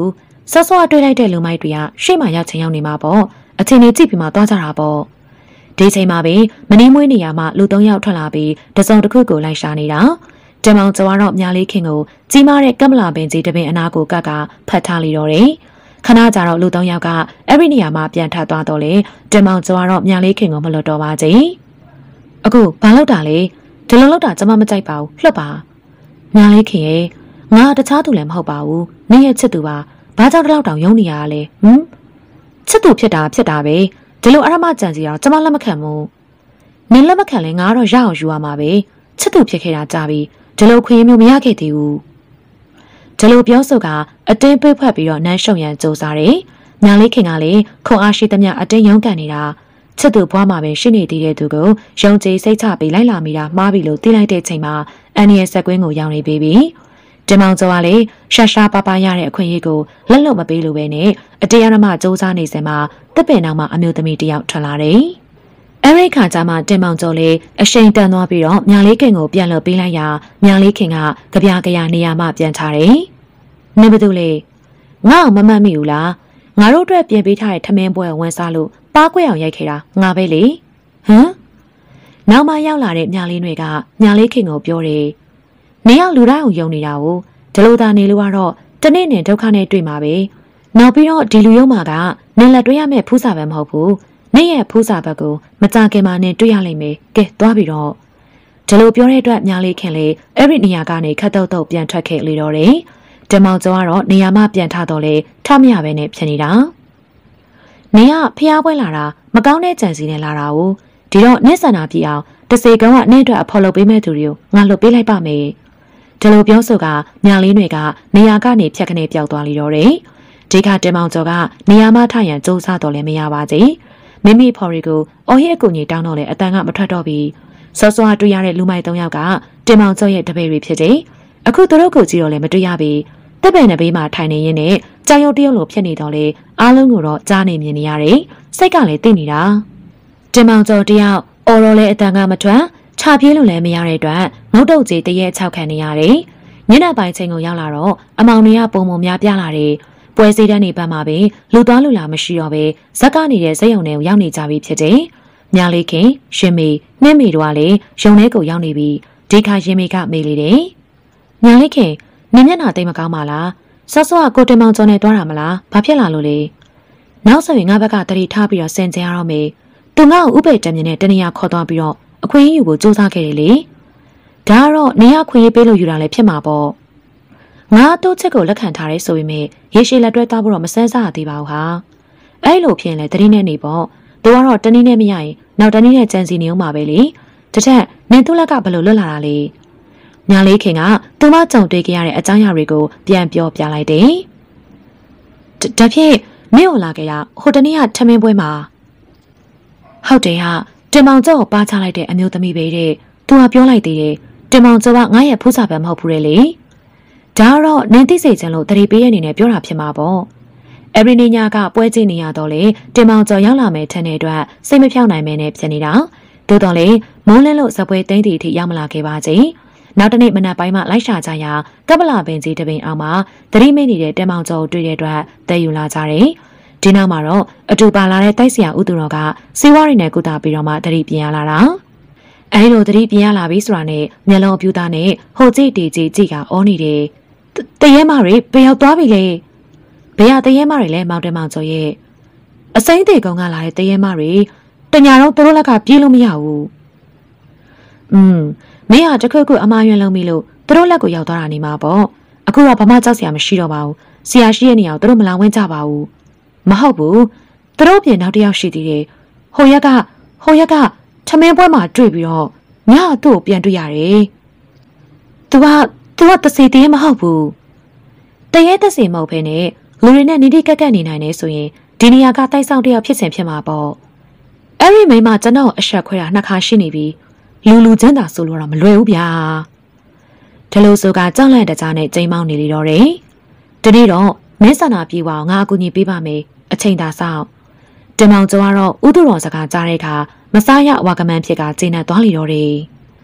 ဆော့ဆော့တွေ့လိုက်တဲ့လူမိုက်တွေကရှေ့မှာရောက်ချင်ရောက်နေမှာပေါ့အချိန်ကြီးကြည့်ပြီးမှသွားကြတာပေါ့ဒီချိန်မှာပဲမနီးမွေးနေရမှလူ3ယောက်ထွက်လာပြီးတစုံတစ်ခုကိုလိုက်ရှာနေတာတင်မောင်ကျော်ကတော့မြားလေးခင်ကိုကြီးမားတဲ့ကမ္မလာပင်ကြီးတပင်အနာကိုကကဖတ်ထားလိတော့တယ်ခဏကြာတော့လူ3ယောက်ကအဲ့ဒီနေရာမှာပြန်ထသွားတော့လေတင်မောင်ကျော်ကတော့မြားလေးခင်ကိုမလွတ်တော့ပါကြီးအခုဘာလုပ်တာလဲဒီလိုလုပ်တာကျမမကြိုက်ပါဘူးလှုပ်ပါမြားလေးခင်ရဲ့ငါတခြားသူလည်းမဟုတ်ပါဘူးနင်းရဲ့ချစ်သူပါဘာကြောင့်တလောက်တောင်ယုံနေရလဲချစ်သူဖြစ်တာပဲဒီလိုအရမကြံစီတော့ကျမလက်မခံဘူးနင်းလက်မခံလဲငါတော့ရအောင်ယူရမှာပဲချစ်သူဖြစ်ခဲ့တာကြာပြီဒီလိုခွင့်မျိုးမရခဲ့သေးဘူးဒီလိုပြောဆိုကအတင်းပိတ်ဖက်ပြီးတော့နန်းရှုံရန်စူးစားတယ်ညာလေးခင်ကလည်းခွန်အားရှိသမျှအတင်းရုန်းကန်နေတာချစ်သူဘွားမှာပဲရှိနေသေးတဲ့သူကိုယုံကြည်စိတ်ချပြီးလိုက်လာမိတာမှားပြီလို့သိလိုက်တဲ့ချိန်မှာအန်နီရဲ့ဆက်ကွင်းကိုရောက်နေပြီတင်မောင်ကျော်ကလည်းရှာရှာပါပါရတဲ့အခွင့်အရေးကိုလက်လွတ်မပေးလို့ပဲနဲ့အတရားဓမ္မစူးစမ်းနေစမှာတပ်ပင်နောက်မှာအမျိုးသမီးတယောက်ထွက်လာတယ်အဲ့ဒီခါကျမှတင်မောင်ကျော်လည်းအရှိန်တန်သွားပြီးတော့မြာလေးခင်ကိုပြန်လှုပ်ပေးလိုက်ရာမြာလေးခင်ကကြပြကြရနေရာမှပြန်ထားတယ်။နေဘသူလဲငါ့အောင်မမှတ်မိဘူးလားငါတို့အတွက်ပြင်ပေးထားတဲ့ထမင်းပွဲဝန်စားလို့ပါးကွက်အောင်ရိုက်ခဲ့တာငါပဲလေဟမ်နောက်မှရောက်လာတဲ့မြာလေးတွေကမြာလေးခင်ကိုပြောတယ်။နေရောက်လူတိုင်းအောင်ယုံနေတာကိုဒီလိုသာနေလို့ကတော့တနေ့နဲ့ဒုက္ခနဲ့တွေ့မှာပဲ။နောက်ပြီးတော့ဒီလူယုံမှာကနင်လက်တွေ့ရမယ့်ဖူးစာပဲမဟုတ်ဘူး။နေ့ရဲ့ဖူးစာဘက်ကိုမကြခင်မှနဲ့တွေ့ရလိမ့်မယ်ကဲသွားပြီးတော့ဒီလိုပြောတဲ့အတွက်မြားလေးခင်လေအဲ့ဒီနေရာကနေခတ်တုတ်တုတ်ပြန်ထွက်ခဲ့လေတော့တယ်တင်မောင်ကျော်ကတော့နေရာမှပြန်ထတော့လေထမရပဲနဲ့ဖြစ်နေတာနေကဖျားပွဲလာတာမကောင်းတဲ့ကြံစီနဲ့လာတာကိုဒီတော့နင့်ဆန္ဒပြအောင်တစေကောင်ကနေ့အတွက်အဖော်လုပ်ပေးမဲ့သူတွေကိုငါလွတ်ပေးလိုက်ပါမယ်ဒီလိုပြောဆိုကမြားလေးတွေကနေရာကနေဖြတ်ခနဲ့ပျောက်သွားလေတော့တယ်ဒီကတင်မောင်ကျော်ကနေရာမှထရန်စူးစမ်းတော့လည်းမရပါသေးမိမိဖော်ရီကိုအော်ဟစ်အကူကြီးတောင်းတော့လေအတန်ကမထွက်တော့ပြီစောစောတွေ့ရတဲ့လူမိုက်3ယောက်ကတင်မောင်ကျော်ရဲ့တပည့်တွေဖြစ်တယ်အခုသူတို့ကိုကြည့်တော့လည်းမတွေ့ရပြီတပ်ပင်တဲ့ဘေးမှာထိုင်နေရင်းနဲ့ကြောင်ရုပ်တရုပ်လိုဖြစ်နေတော့လေအားလုံးကိုတော့ကြားနေမြင်နေရတယ်စိတ်ကလည်းသိနေတာတင်မောင်ကျော်တယောက်အော်တော့လေအတန်ကမထွက်ခြာပြေးလို့လည်းမရတဲ့အတွက်ငုတ်တုတ်ကြီးတရက်6ခံနေရတယ်ညနေပိုင်းချိန်ကိုရောက်လာတော့အမောင်တွေကပုံပုံများပြလာတယ်ပွဲစည်းတန်းနေပတ်မှာပဲလူသွားလူလာမရှိတော့ပဲဇက်ကနေတဲ့ဇက်ရုံတွေကိုရောက်နေကြပြီဖြစ်တယ်။မြားလေးခင်ရှင်မေနှင်းမေတို့ကလည်းရုံထဲကိုရောက်နေပြီဒီခါရင်မေကမေးလေတယ်။မြားလေးခင်နင်းမျက်နှာတိတ်မကောင်းပါလား။ဆော့ဆော့ကကိုတင်မောင်ကျော်နဲ့တွားတာမလား။ဘာဖြစ်လာလို့လဲ။နောက်ဆိုရင်ငါဘက်ကတတိထားပြီးတော့စင်ကြရတော့မေ။သူငါ့ကိုဥပေတံမြင်နဲ့တနေရာခေါ်သွားပြီးတော့အခွင့်အရေးကိုစူးစမ်းခဲ့တယ်လေ။ဒါကတော့နေရခွင့်ရေးပေးလို့ယူတာလည်းဖြစ်မှာပေါ့။ငါတို့ချက်ကိုလက်ခံထားရဲဆိုပေမဲ့ရေရှည်လက်တွဲသွားဖို့တော့မစမ်းစားရသေးပါဘူးဟာအဲ့လိုဖြစ်ရင်လည်းတတိနဲ့နေပေါ့သူကတော့တနည်းနဲ့မရရင်နောက်တနည်းနဲ့ကြံစီနေအောင်ပါပဲလေတစ်ချက်နင်သူ့လက်ကဘယ်လိုလွတ်လာတာလဲညာလေးခင်ကသူမကြုံတွေ့ခဲ့ရတဲ့အကြောင်းအရာတွေကိုပြန်ပြောပြလိုက်တယ်ဒါဖြင့်မင်းကိုလာခဲ့ရဟိုတနေ့ကထမင်းပွဲမှာဟုတ်တယ်ဟာတင်မောင်ကျော်ကိုပါချလိုက်တဲ့အမျိုးသမီးပဲတဲ့သူကပြောလိုက်သေးတယ်တင်မောင်ကျော်ကငါရဲ့ဖူးစာပဲမဟုတ်ဘူးလေဒါကတော့နင်းသိစိတ်ချင်လို့တတိပေးရအနေနဲ့ပြောတာဖြစ်မှာပေါ့အဲ့ဒီနေ့ညကပွဲကြည့်နေရတော့လေတင်မောင်ကျော်ရောက်လာမယ်ထင်တဲ့အတွက်စိတ်မဖြောက်နိုင်မဲနဲ့ဖြစ်နေတာသို့တော်လေမုန်းလင်းလို့ဇပွဲသိမ်းတီအထိရောက်မလာခဲ့ပါချင်းနောက်တနေ့မနက်ပိုင်းမှလိုက်ရှာကြရာကပ္ပလာပင်ကြီးတပင်အောင်မှာတတိမိနေတဲ့တင်မောင်ကျော်တွေ့တဲ့အတွက်တည်ယူလာကြတယ်ဒီနောက်မှာတော့အတူပါလာတဲ့တိုက်ဆရာဦးသူတော်ကစီးဝါးရီနဲ့ကုသပြီးတော့မှတတိပြင်ရလာတာအဲဒီလိုတတိပြင်ရလာပြီဆိုတာနဲ့မျက်လုံးပြူသားနဲ့ဟိုကြည့်တီကြည့်ကအောနေတယ်တရဲမတွေဘယ်ရောက်သွားပြီလဲဘယ်ရတရဲမတွေလဲမောင်တင်မောင်ကျော်ရဲ့အစိမ့်သေးကုန်းကလာတဲ့တရဲမတွေတညာတော့သူတို့လက်ကပြေးလို့မရဘူးမင်းကတခုခုအမှားယွင်းလုံးပြီလို့သူတို့လက်ကိုရောက်သွားတာနေမှာပေါ့အခုတော့ဘာမှကြောက်စရာမရှိတော့ပါဘူးဆရာရှိရဲ့နေရာကိုသူတို့မလာဝင်ကြပါဘူးမဟုတ်ဘူးသူတို့ပြင်နောက်တစ်ယောက်ရှိသေးတယ်ဟိုရက်ကထမင်းပွဲမှာတွေ့ပြီးတော့ညသူ့ကိုပြန်တွေ့ရတယ်သူကတစီတည်းမဟုတ်ဘူးတရဲတစီမဟုတ်ဘဲနဲ့လူတွေနဲ့နေတိကက်ကက်နေနိုင်နေဆိုရင်ဒီနေရာကတိုက်ဆောင်တယောက်ဖြစ်စဉ်ဖြစ်မှာပေါ့အဲ့ဒီမိမကျွန်တော်အဆက်ခွဲတာနှစ်ခါရှိနေပြီလူချင်းသာဆိုလို့တော့မလွယ်ဘူးဗျာဒီလိုဆိုကကြောက်လန့်တကြားနဲ့ကျိမ်းမောင်းနေလေတော့တယ်ဒီနေ့တော့မင်းဆန္ဒပြေပါအောင်ငါအကူညီပေးပါမယ်အချိန်သာဆောင်တင်မောင်ကျော်ကတော့ဥသူတော်စကားကြားတဲ့အခါမစားရဝါကမန်းဖြစ်ကကျင်းနဲ့သွားလေတော့တယ်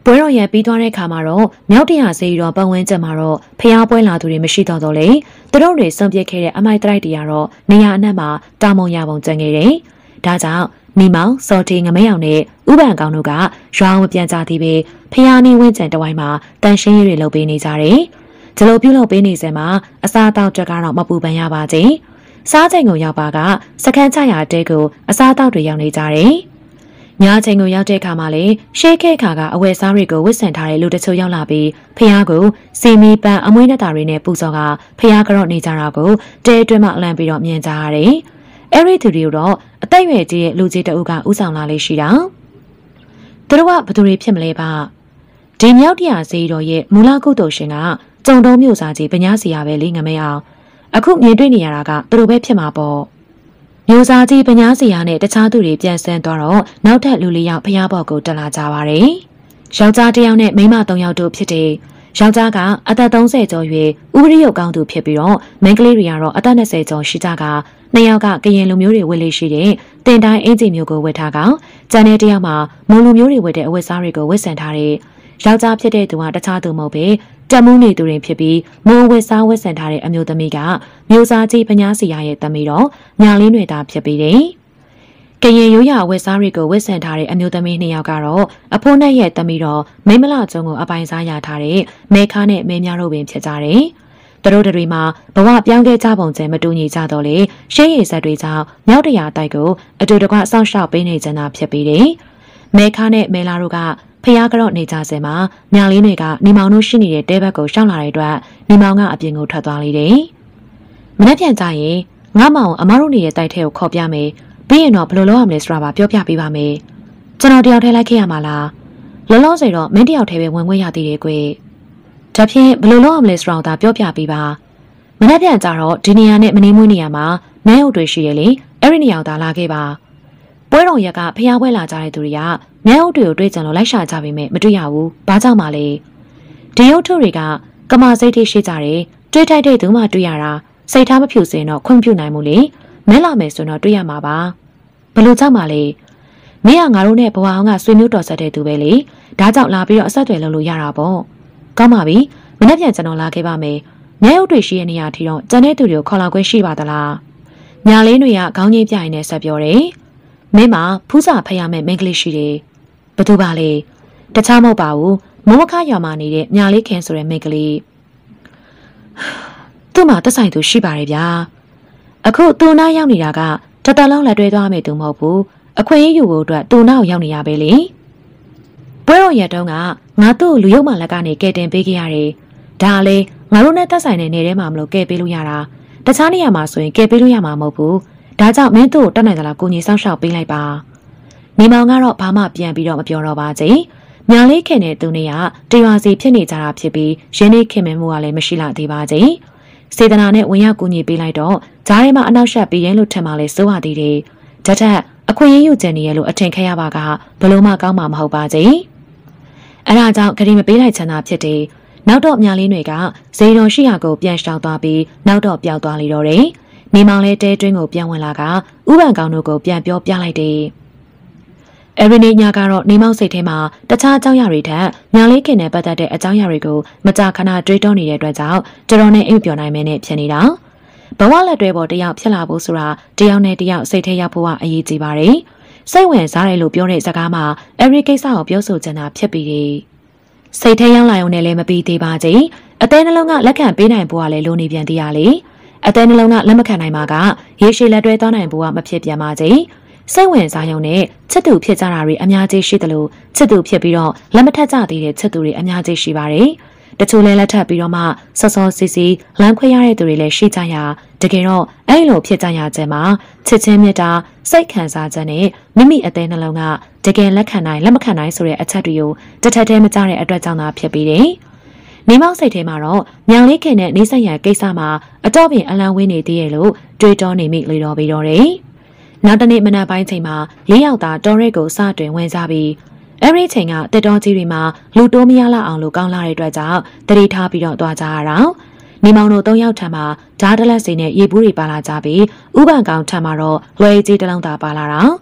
ပွဲတော်ရဲ့ပြီးသွားတဲ့အခါမှာတော့မြောက်တရာစေရီတော်ပတ်ဝန်းကျင်မှာတော့ဖျားပွဲလာသူတွေမရှိတော့တော့လေသူတို့တွေစွန့်ပစ်ခဲ့တဲ့အမိုက်တရိုက်တွေကတော့နေရာအနှံ့မှာတာမုံရပုံကျန်ခဲ့တယ်။ဒါကြောင့်မိမောင်စော်တီငမဲအောင်နဲ့ဥပန်ကောင်တို့ကရွာမပြန်ကြသေးပဲဖျားနေဝင်းကျန်တဝိုင်းမှာတန်ရှင်းရည်တွေလုပ်ပေးနေကြတယ်။ဒီလိုပြုလုပ်ပေးနေစမှာအစားအသောက်ကြက်ကတော့မပူပန်ရပါသေး။စားချိန်ကိုရောက်ပါကစခန်းချရာတဲကိုအစားအသောက်တွေရောက်နေကြတယ်။ညချိန်ကိုရောက်တဲ့အခါမှာလေရှေးခဲခါကအဝယ်စားတွေကိုဝစ်ဆင်ထားတဲ့လူတချို့ရောက်လာပြီးဖျားကိုစီမီပန်းအမွှေးနဲ့တာတွေနဲ့ပူဇော်ကဖျားကြော့နေကြတာကိုတဲအတွင်းမှာအလံပြီးတော့မြင်ကြရတယ်။အဲ့ဒီသူတွေတော့အသက်ရွယ်ကြီးရဲ့လူကြီးတအုပ်ကဥဆောင်လာလေးရှိတာ။သူတို့ကဘယ်သူတွေဖြစ်မလဲပါ။ဒီမြောက်တရာစေးတော်ရဲ့မူလကုသိုလ်ရှင်ကကြုံတုံးမြို့စားကြီးပညာစီရပဲလေငမဲအောင်အခုမြင်တွေ့နေရတာကသူတို့ပဲဖြစ်မှာပေါ့။မျိုးစားကြီးပညာစီရနဲ့တခြားသူတွေပြန်ဆန်းသွားတော့နောက်ထပ်လူလေးယောက်ဖျားဘော်ကိုတက်လာကြပါတယ်။ယောက်ျားတစ်ယောက်နဲ့မိန်းမ၃ယောက်တို့ဖြစ်တဲ့ယောက်ျားကအသက်30ကျော်ရွယ်ဥပဒေရုပ်ကောင်းသူဖြစ်ပြီးတော့မိန်းကလေးတွေကတော့အသက်20ကျော်ရှိကြကနှစ်ယောက်ကကရင်လူမျိုးတွေဝတ်လေးရှိတဲ့တင်တိုင်းအင်ဂျီမျိုးကိုဝတ်ထားကကျန်တဲ့တစ်ယောက်မှာမွန်လူမျိုးတွေဝတ်တဲ့အဝတ်စားတွေကိုဝတ်ဆင်ထားတဲ့ယောက်ျားဖြစ်တဲ့သူကတခြားသူမဟုတ်ပဲတက်မှုနေသူတွေဖြစ်ပြီးမွန်ဝတ်စားဝတ်ဆင်ထားတဲ့အမျိုးသမီးကမျိုးစားကြီးပညာစီရရဲ့သမီးတော့ညာလေးတွေတာဖြစ်ပြီးတယ်ကရင်ရိုးရာဝတ်စားတွေကိုဝတ်ဆင်ထားတဲ့အမျိုးသမီး2ယောက်ကတော့အဖိုးနဲ့ရဲ့သမီးတော်မိမလကျုံကိုအပိုင်စားရထားတဲ့မဲခါနဲ့မဲများတို့ပင်ဖြစ်ကြတယ်။သူတို့တွေမှာဘဝပြောင်းခဲ့ကြပုံစံမတူညီကြတော့လေရှေးရည်ဆက်တွေကြောင့်မြောက်တရာတိုက်ကိုအတူတကွစောင့်ရှောက်ပေးနေကြတာဖြစ်ပြီးတယ်။မဲခါနဲ့မဲလာတို့ကဖျားကြော့နေကြစင်မှာညာလေးတွေကနေမောင်တို့ရှိနေတဲ့တဲဘက်ကိုရှောင်းလာတဲ့အတွက်နေမောင်ကအပြင်ကိုထွက်သွားလေတယ်။မနေ့ပြန်ကြရင်ငါမောင်အမတို့နေရဲ့တိုက်ထဲကိုခေါ်ပြမယ်။ပြီးရင်တော့ဘယ်လိုလုပ်ရမလဲဆိုတာပါပြောပြပေးပါမယ်။ကျွန်တော်တယောက်ထဲလိုက်ခဲ့ရမှာလား။လောလောဆယ်တော့မင်းတယောက်ထဲပဲဝင်ခွင့်ရသေးတယ်ကွ။ဒါဖြင့်ဘယ်လိုလုပ်ရမလဲဆိုတာသာပြောပြပေးပါ။မနေ့ပြန်ကြတော့ဒီနေရာနဲ့မနေမွေးနေရာမှာမဲအုပ်တွေရှိတယ်လေ။အဲ့ဒီနေရာသာလာခဲ့ပါ။ပွဲတော်ရက်ကဖျားပွဲလာကြတဲ့သူတွေကမဲအုပ်တွေကိုတွေ့ကြလို့လိုက်ရှာကြပေမဲ့မတွေ့ရဘူး။ဘာကြောင့်မှလဲ။ဒီရုပ်ထုတွေကကမာစိတ်ထိရှိကြတယ်။တွေ့ထိုက်တဲ့သူမှတွေ့ရတာစိတ်ထားမဖြူစင်တော့ခွင့်ပြုနိုင်မှုလေ။မဲလာမယ်ဆိုတော့တွေ့ရမှာပါဘလို့ကြောက်ပါလေမင်းကငါတို့နဲ့ဘဝအောင်ကဆွေမျိုးတော်ဆက်တဲ့သူပဲလေဒါကြောင့်လာပြီးတော့အဆက်တွေလုပ်လို့ရတာပေါ့ကောင်းပါပြီမနေ့ပြန်ကျွန်တော်လာခဲ့ပါမယ်ညရုပ်တွေရှိတဲ့နေရာထိတော့ကျန်တဲ့သူတွေကိုခေါ်လာခွင့်ရှိပါသလားညာလေးတွေကခေါင်းကြီးပြိုင်နေဆက်ပြောတယ်မင်းမဖူးစာဖတ်ရမယ့်မိန်းကလေးရှိတယ်ဘသူပါလေတခြားမဟုတ်ပါဘူးမိုးမခရွာမှာနေတဲ့ညာလေးခင်ဆိုတဲ့မိန်းကလေးသူ့မှာသက်ဆိုင်သူရှိပါတယ်ဗျာအခုသူ့နားရောက်နေတာကတတလုံးလက်တွဲသွားမယ်သူမဟုတ်ဘူးအခွင့်အရေးယူဖို့အတွက်သူ့နောက်ရောက်နေရပဲလေပွဲတော်ရက်တုန်းကငါတို့လူရုပ်မှလက်ကနေကဲတင်ပေးခဲ့ရတယ်ဒါလည်းငါတို့နဲ့သက်ဆိုင်တဲ့နေထဲမှာမလို့ကဲပေးလို့ရတာတခြားနေရာမှာဆိုရင်ကဲပေးလို့ရမှာမဟုတ်ဘူးဒါကြောင့်မင်းတို့တတ်နိုင်သလားကိုကြီးစောင့်ရှောက်ပေးလိုက်ပါနေမောင်ကတော့ဘာမှပြန်ပြီးတော့မပြောတော့ပါချေညာလေးခင်တဲ့သူနေကတရွာစီဖြစ်နေကြတာဖြစ်ပြီးရင်းနှီးခင်မင်မှုကလည်းမရှိလာသေးပါချေစေတနာနဲ့ဝင်ရောက်ကူညီပေးလိုက်တော့ဂျားထဲမှာအနောက်ရှက်ပြီးရင်လို့ထင်မှလဲစိုးရသေးတယ်။ဒါထက်အခွင့်အရေးယူခြင်းနေရလို့အထင်ခဲရပါကဘလို့မှကောင်းမှာမဟုတ်ပါချေ။အဲဒါကြောင့်ဂရီမပေးလိုက်ချင်တာဖြစ်တယ်။နောက်တော့ညာလေးတွေကဇေယျတော်ရှိရာကိုပြန်ရှောင်သွားပြီးနောက်တော့ပျောက်သွားလေတော့တယ်။နေမောင်လဲတဲတွင်းကိုပြန်ဝင်လာကဥပန်ကောင်တို့ကိုပြန်ပြောပြလိုက်တယ်။အဲဒီနေ့ညကတော့နေမောင်စိတ်ထဲမှာတခြားအကြောင်းအရာတွေထက်ညာလေးခင်နဲ့ပတ်သက်တဲ့အကြောင်းအရာတွေကိုမကြာခဏတွေးတောနေတဲ့အတွက်ကြောင့်တော်တော်နဲ့အိပ်ပျော်နိုင်မယ်နဲ့ဖြစ်နေတာဘဝလက်တွဲပေါ်တယောက်ဖြစ်လာဖို့ဆိုတာတယောက်နဲ့တယောက်စိတ်ထဲရောက်ဖို့ကအရေးကြီးပါတယ်စိတ်ဝင်စားတယ်လို့ပြောတဲ့စကားမှာအဲဒီကိစ္စကိုပြောဆိုချင်တာဖြစ်ပြီးတယ်စိတ်ထဲရောက်လာရုံနဲ့လည်းမပြီးသေးပါချင်းအသေးနှလုံးကလက်ခံပေးနိုင်ဖို့ကလည်းလိုနေပြန်သေးရလေအသေးနှလုံးကလက်မခံနိုင်မှာကရေရှည်လက်တွဲသွားနိုင်ဖို့ကမဖြစ်ပြန်ပါချင်းစိတ်ဝင်စားရုံနဲ့ချစ်သူဖြစ်ကြတာတွေအများကြီးရှိတယ်လို့ချစ်သူဖြစ်ပြီးတော့လက်မထက်ကြသေးတဲ့ချစ်သူတွေအများကြီးရှိပါတယ်။တချို့လည်းလက်ထပ်ပြီးတော့မှစောစောစီစီလမ်းခွဲရတဲ့သူတွေလည်းရှိကြရတကယ်တော့အဲ့လိုဖြစ်ကြရခြင်းမှာချစ်ချင်းမြတ်တာစိတ်ခံစားခြင်းနဲ့မိမိအသေးနှလုံးကတကယ်လက်ခံနိုင်လက်မခံနိုင်ဆိုတဲ့အချက်တွေကိုတထက်ထဲမကြတဲ့အတွက်ကြောင့်သာဖြစ်ပြီးတယ်။နေမောက်စိတ်ထဲမှာတော့ညောင်လေးခင်နဲ့နေဆက်ရန်ကိစ္စမှာအတော့ပင်အလံဝင်းနေသေးရဲ့လို့တွေးတောနေမိလေတော့ပြီးတော့တယ်။နောက်တနေ့မနက်ပိုင်းချိန်မှာ၄ယောက်သားတော်ရဲကိုစတင်ဝင်စားပြီးအဲဒီချိန်ကတက်တော်ကြီးတွေမှာလူတိုးမရလောက်အောင်လို့ကောင်းလာတဲ့အတွက်ကြောင့်တတိထားပြီးတော့သွားကြရတာနေမောင်တို့၃ယောက်ထံမှာဓာတ်တလက်စိနဲ့ရေဘူးတွေပါလာကြပြီးဥပန်ကောင်ထံမှာတော့လွယ်ကြီးတစ်လုံးသာပါလာတာ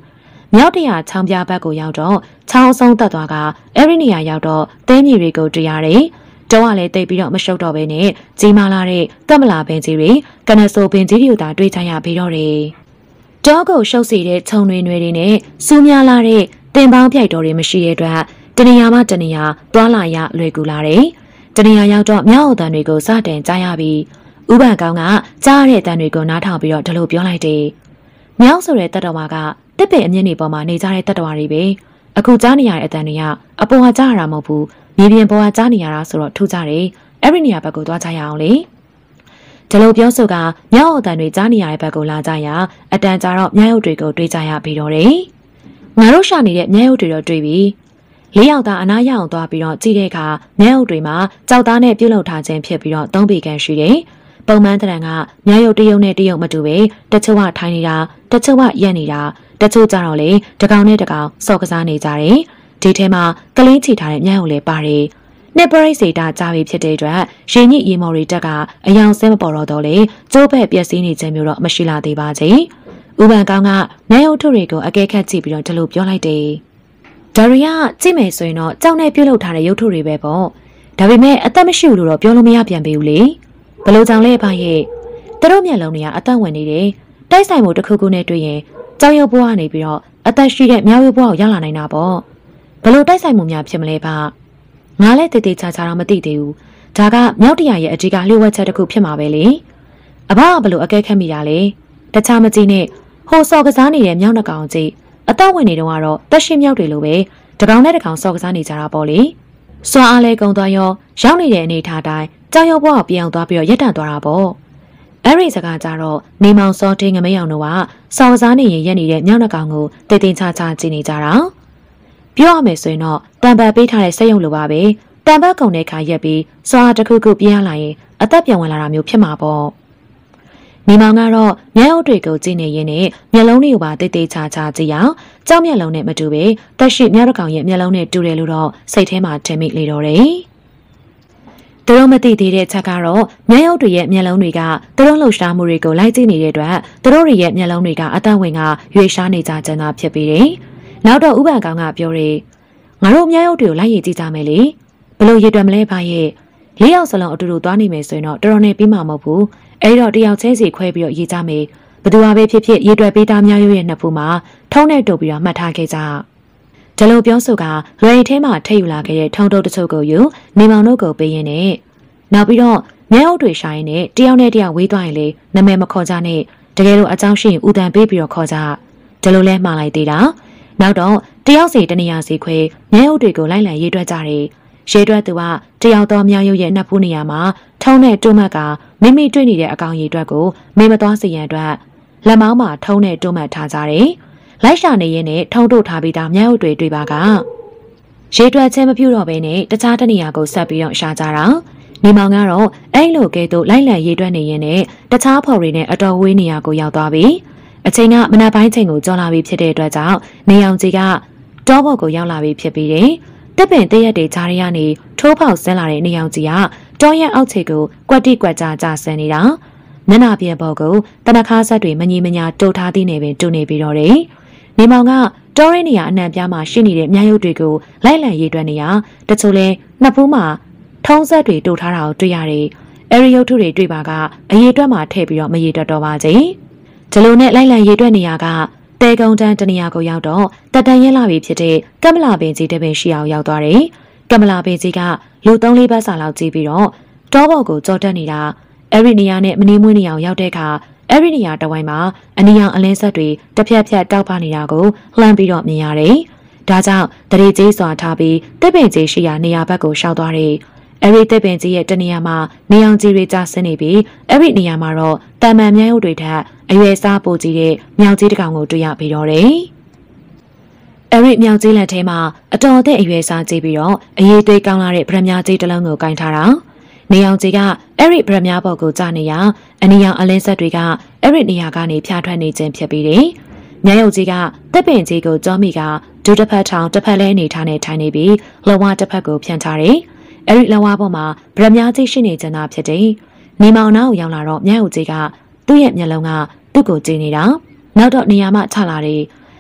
မြောက်တရာချောင်းပြဘက်ကိုရောက်တော့ချောင်းဆုံးတက်သွားကအဲ့ဒီနေရာရောက်တော့တဲမြေတွေကိုတွေ့ရတယ်။တောကလည်းတိတ်ပြီးတော့မရှုပ်တော့ဘဲနဲ့ကြီးမားလာတဲ့ကမလာပင်ကြီးတွေကနဆိုပင်ကြီးတွေကိုသာတွေ့ကြရပြီးတော့တယ်။တောကိုရှုပ်စီတဲ့ခြုံတွေတွေနဲ့စူးများလာတဲ့တင်ပေါင်းပြိုက်တော်တွေမရှိတဲ့အတွက်တနေရာမှတနေရာသွားလာရလွယ်ကူလာတယ်။တနေရာရောက်တော့မြောက်အတန်တွေကိုစတင်ကြားရပြီးဥပန်ကောင်းကကြားရတဲ့အတန်တွေကိုနားထောင်ပြီးတော့ဒီလိုပြောလိုက်တယ်။မြောက်ဆိုတဲ့တတ္တဝါကတစ်ပင်အမြင့်နေပေါ်မှာနေကြတဲ့တတ္တဝါတွေပဲအခုကြားနေရတဲ့အတန်တွေကအပေါ်ကကြားရတာမဟုတ်ဘူးမြေပြင်ပေါ်ကကြားနေရတာဆိုတော့ထူးကြတယ်အဲ့ဒီနေရာဘက်ကိုသွားကြရအောင်လေဒီလိုပြောဆိုကမြောက်အတန်တွေကြားနေရတဲ့ဘက်ကိုလာကြရအတန်ကြတော့မြောက်ရုပ်တွေကိုတွေးကြရပြီးတော့တယ်ငါတို့ရှာနေတဲ့မြောက်ရုပ်တွေတော့တွေးပြီးလေးယောက်သားအနားရအောင်သွားပြီးတော့ကြည့်တဲ့အခါမြောက်ရုပ်တွေမှာကြောက်သားနဲ့ပြုတ်လောက်ထားခြင်းဖြစ်ပြီးတော့သုံးပေကန်ရှိတယ်ပုံမှန်တရံကမြောက်ရုပ်တရုပ်နဲ့တရုပ်မတူပဲတချို့ကထိုင်နေတာတချို့ကရက်နေတာတချို့ကြတော့လေတကောင်နဲ့တကောင်စော်ကစားနေကြတယ်ဒီထဲမှာကလင်းချီထားတဲ့မြောက်ရုပ်လည်းပါတယ်နှစ်ပရိစေတာကြားပြီးဖြစ်တဲ့အတွက်ရင်ညစ်ရေမော်တွေတက်ကအယောင်ဆဲမပေါ်တော့လေကျိုးဘက်ပျက်စီးနေခြင်းမျိုးတော့မရှိလာသေးပါချေဥပန်ကောင်းကမြောက်ရုပ်ထုတွေကိုအကဲခတ်ကြည့်ပြီးတော့ဒီလိုပြောလိုက်တယ်ဒါရီကကြည့်မယ်ဆိုရင်တော့ကြောက်နဲ့ပြုတ်လောက်ထားတဲ့ရုပ်ထုတွေပဲပေါ့ဒါပေမဲ့အသက်မရှိဘူးလို့တော့ပြောလို့မရပြန်ပေဘူးလေဘလို့ကြောင့်လဲဘာရဲ့သူတို့မျက်လုံးတွေကအသက်ဝင်နေတယ်တိုက်ဆိုင်မှုတစ်ခုခုနဲ့တွေ့ရင်ကြောက်ရွံ့ဘွားနေပြီးတော့အသက်ရှိတဲ့မြောက်ရုပ်ဘွားကိုရလာနိုင်တာပေါ့ဘလို့တိုက်ဆိုင်မှုများဖြစ်မလဲပါငါလည်းတည်တည်ချာချာတော့မသိသေးဘူးဒါကမြောက်တရာရဲ့အကြီးကလျှို့ဝှက်ချက်တစ်ခုဖြစ်မှာပဲလေအဘကဘလို့အကဲခတ်မိတာလဲတခြားမကြည့်နဲ့ဟိုစော်ကစားနေတဲ့မြောက်နှကောင်ကြည့်အသက်ဝင်နေတော့ကတော့တက်ရှိမြောက်တွေလိုပဲတကောင်နဲ့တကောင်စော်ကစားနေကြတာပေါ့လေစွာအားလဲကုံသွားရောရောက်နေတဲ့အနေထားတိုင်းကြောက်ရွံ့ဘွားကိုပြောင်းသွားပြီးတော့ရက်တန့်သွားတာပေါ့အဲ့ဒီစကားကြတော့နေမောင်စောထင်းငမဲအောင်တို့ကစော်ကစားနေရင်ရက်နေတဲ့မြောက်နှကောင်ကိုတည်တည်ချာချာကြည့်နေကြတာပြောရမယ်ဆိုရင်တော့တံပတ်ပေးထားတဲ့စက်ရုံလိုပါပဲတံပတ်ကုံတဲ့ခါရက်ပြီးစွာတစ်ခုခုပြင်းလာရင်အသက်ပြန်ဝင်လာတာမျိုးဖြစ်မှာပေါ့နေမောင်ကတော့မျက်အုပ်တွေကိုကြည့်နေရင်းနဲ့မျက်လုံးတွေကိုပါတိတ်တိတ်ချာချာကြည့်အောင်ကြောက်မျက်လုံးနဲ့မတူပဲတက်ရှိမြောက်တစ်ကောင်ရဲ့မျက်လုံးနဲ့တူတယ်လို့တော့စိတ်ထဲမှာထင်မိလေတော့တယ်သူတို့မသိသေးတဲ့ချက်ကတော့မျက်ရုပ်တွေရဲ့မျက်လုံးတွေကသူတို့လှုပ်ရှားမှုတွေကိုလိုက်ကြည့်နေတဲ့အတွက်သူတို့တွေရဲ့မျက်လုံးတွေကအသက်ဝင်ကရွေရှားနေကြကြတာဖြစ်ပြီးတယ်။နောက်တော့ဥပန်ကောင်ကပြောတယ်ငါတို့မျက်ရုပ်တွေကိုလိုက်ရည်ကြည့်ကြမယ်လေဘလို့ရည်တွက်မလဲပါရဲ့လေးယောက်စလုံးအတူတူသွားနေမယ်ဆိုရင်တော့တော်တော်နဲ့ပြီးမှာမဟုတ်ဘူးအဲ့တော့တယောက်ချင်းစီခွဲပြီးတော့ရည်ကြမယ်ဘသူဟာပဲဖြစ်ဖြစ်ရည်တွက်ပေးသားများရုပ်ရဲ့နှစ်ဖူးမှာထုံးနဲ့တုပ်ပြီးတော့မှတ်ထားခဲ့ကြဒီလိုပြောဆိုကလွယ်ရီထဲမှာထိတ်ယူလာခဲ့တဲ့ထုံတုပ်တချို့ကိုယူနေမောင်တို့ကိုပေးရင်းနဲ့နောက်ပြီးတော့မျက်အုပ်တွေရှာရင်းနဲ့တယောက်နဲ့တယောက်ဝေးသွားရင်လေနာမည်မခေါ်ကြနဲ့တကယ်လို့အကြောင်းရှိရင်ဥတန်ပေးပြီးတော့ခေါ်ကြဒီလိုလဲမှားလိုက်သေးတာနောက်တော့တယောက်စီတနေရာစီခွဲမျက်အုပ်တွေကိုလိုက်လံရေးတွက်ကြတယ်ရေးတွက်သူကတယောက်တော့မျက်ရုပ်ရဲ့နှစ်ဖူးနေရာမှာထုံးနဲ့တွန်းမှတ်ကမိမိတွေ့နေတဲ့အကောင်ရေးတွက်ကိုမေမသွားစေရန်အတွက်လက်မောင်းမှာထုံးနဲ့တွန်းမှတ်ထားကြတယ်လိုက်ရှာနေရင်းနဲ့ထုံတို့ထားပြီးသားမြောက်တွေတွေ့ပါကရေတွက်ချင်းမပြုတ်တော့ဘဲနဲ့တခြားတနေရာကိုဆက်ပြီးတော့ရှာကြတာနေမောင်ကတော့အဲ့လိုကဲတော့လိုက်လံရေတွက်နေရင်းနဲ့တခြားဖော်တွေနဲ့အတော်ဝေးနေရာကိုရောက်သွားပြီအချိန်ကမနက်ပိုင်းချိန်ကိုကျော်လာပြီဖြစ်တဲ့အတွက်ကြောင့်နေအောင်ကြီးကတောဘော်ကိုရောက်လာပြီဖြစ်ပြီးတယ်တက်ပင်တရက်တွေကြားရရနေထိုးပေါက်ဆင်းလာတဲ့နေအောင်ကြီးကတောရက်အောက်ခြေကိုကွက်တိကွက်ကြကြဆင်းနေတာမျက်နှာပြင်ပေါ်ကိုတနခါဆက်တွေမငြီမညာတိုးထားသည်နေပင်တူနေပြီးတော့တယ်နေမောင်ကတောရင်းနေရအနှံပြားမှာရှိနေတဲ့မြရုပ်တွေကိုလိုက်လံရေးတွက်နေရတချို့လဲနှစ်ဖူးမှာထုံးဆက်တွေတိုးထားတာကိုတွေ့ရတယ်။အဲဒီရုပ်ထုတွေတွေ့ပါကအရေးတွက်မှာထည့်ပြီးတော့မရေးတွက်တော့ပါစေ။ဒီလိုနဲ့လိုက်လံရေးတွက်နေရကတဲကုန်းတန်းတနေရာကိုရောက်တော့တတန်ရဲလာပြီဖြစ်တဲ့ကမလာပင်ကြီးတပင်ရှိအောင်ရောက်သွားတယ်။ကမလာပင်ကြီးကလူ3-4ဘတ်စာလောက်ကြီးပြီးတော့တောဘော်ကိုကြော်တက်နေတာအဲဒီနေရာနဲ့မနေမွေးနေအောင်ရောက်တဲ့အခါအဲ့ဒီနေရာတဝိုင်းမှာအနီရောင်အလင်းဆက်တွေတစ်ဖြတ်ဖြတ်တောက်ပနေတာကိုလှမ်းပြီးတော့မြင်ရတယ်။ဒါကြောင့်တရေကြီးစွာထားပြီးတစ်ပင်ကြီးရှိရာနေရာဘက်ကိုရှောက်သွားတယ်။အဲ့ဒီတစ်ပင်ကြီးရဲ့တနေရာမှာနေအောင်ကြီးတွေကျဆင်းနေပြီးအဲ့ဒီနေရာမှာတော့တန်မှန်မြန်းရုပ်တွေထက်အရွယ်စားပိုကြီးတဲ့မြောင်ကြီးတစ်ကောင်ကိုတွေ့ရပြီးတော့တယ်။အဲ့ဒီမြောင်ကြီးလက်ထဲမှာအတော်အသင့်အရွယ်စားကြီးပြီးတော့အရေးသွေးကောင်းလာတဲ့ဗရမ ्या ကြီးတစ်လုံးကိုကင်ထားတာ။နေအောင်ကြီးကအဲ့ဒီဗရမ ्या ဘော်ကိုကြားနေရအနီရောင်အလင်းဆက်တွေကအဲ့ဒီနေရာကနေဖြာထွက်နေခြင်းဖြစ်ပြီးတယ်။မြန်းရုပ်ကြီးကတက်ပင်ကြီးကိုကြောမိကဒုတစ်ဖက်ထောင်တစ်ဖက်လဲအနေထားနဲ့ထိုင်နေပြီးလဝတစ်ဖက်ကိုဖြန့်ထားတယ်။အဲ့ဒီလဝပေါ်မှာဗရမ ्या ကြီးရှိနေကြတာဖြစ်တယ်။နေမောင်နာကိုရောက်လာတော့မြန်းရုပ်ကြီးကသူ့ရဲ့မျက်လုံးကသူ့ကိုကြည့်နေတာ။နောက်တော့နေရာမှချလာတယ်။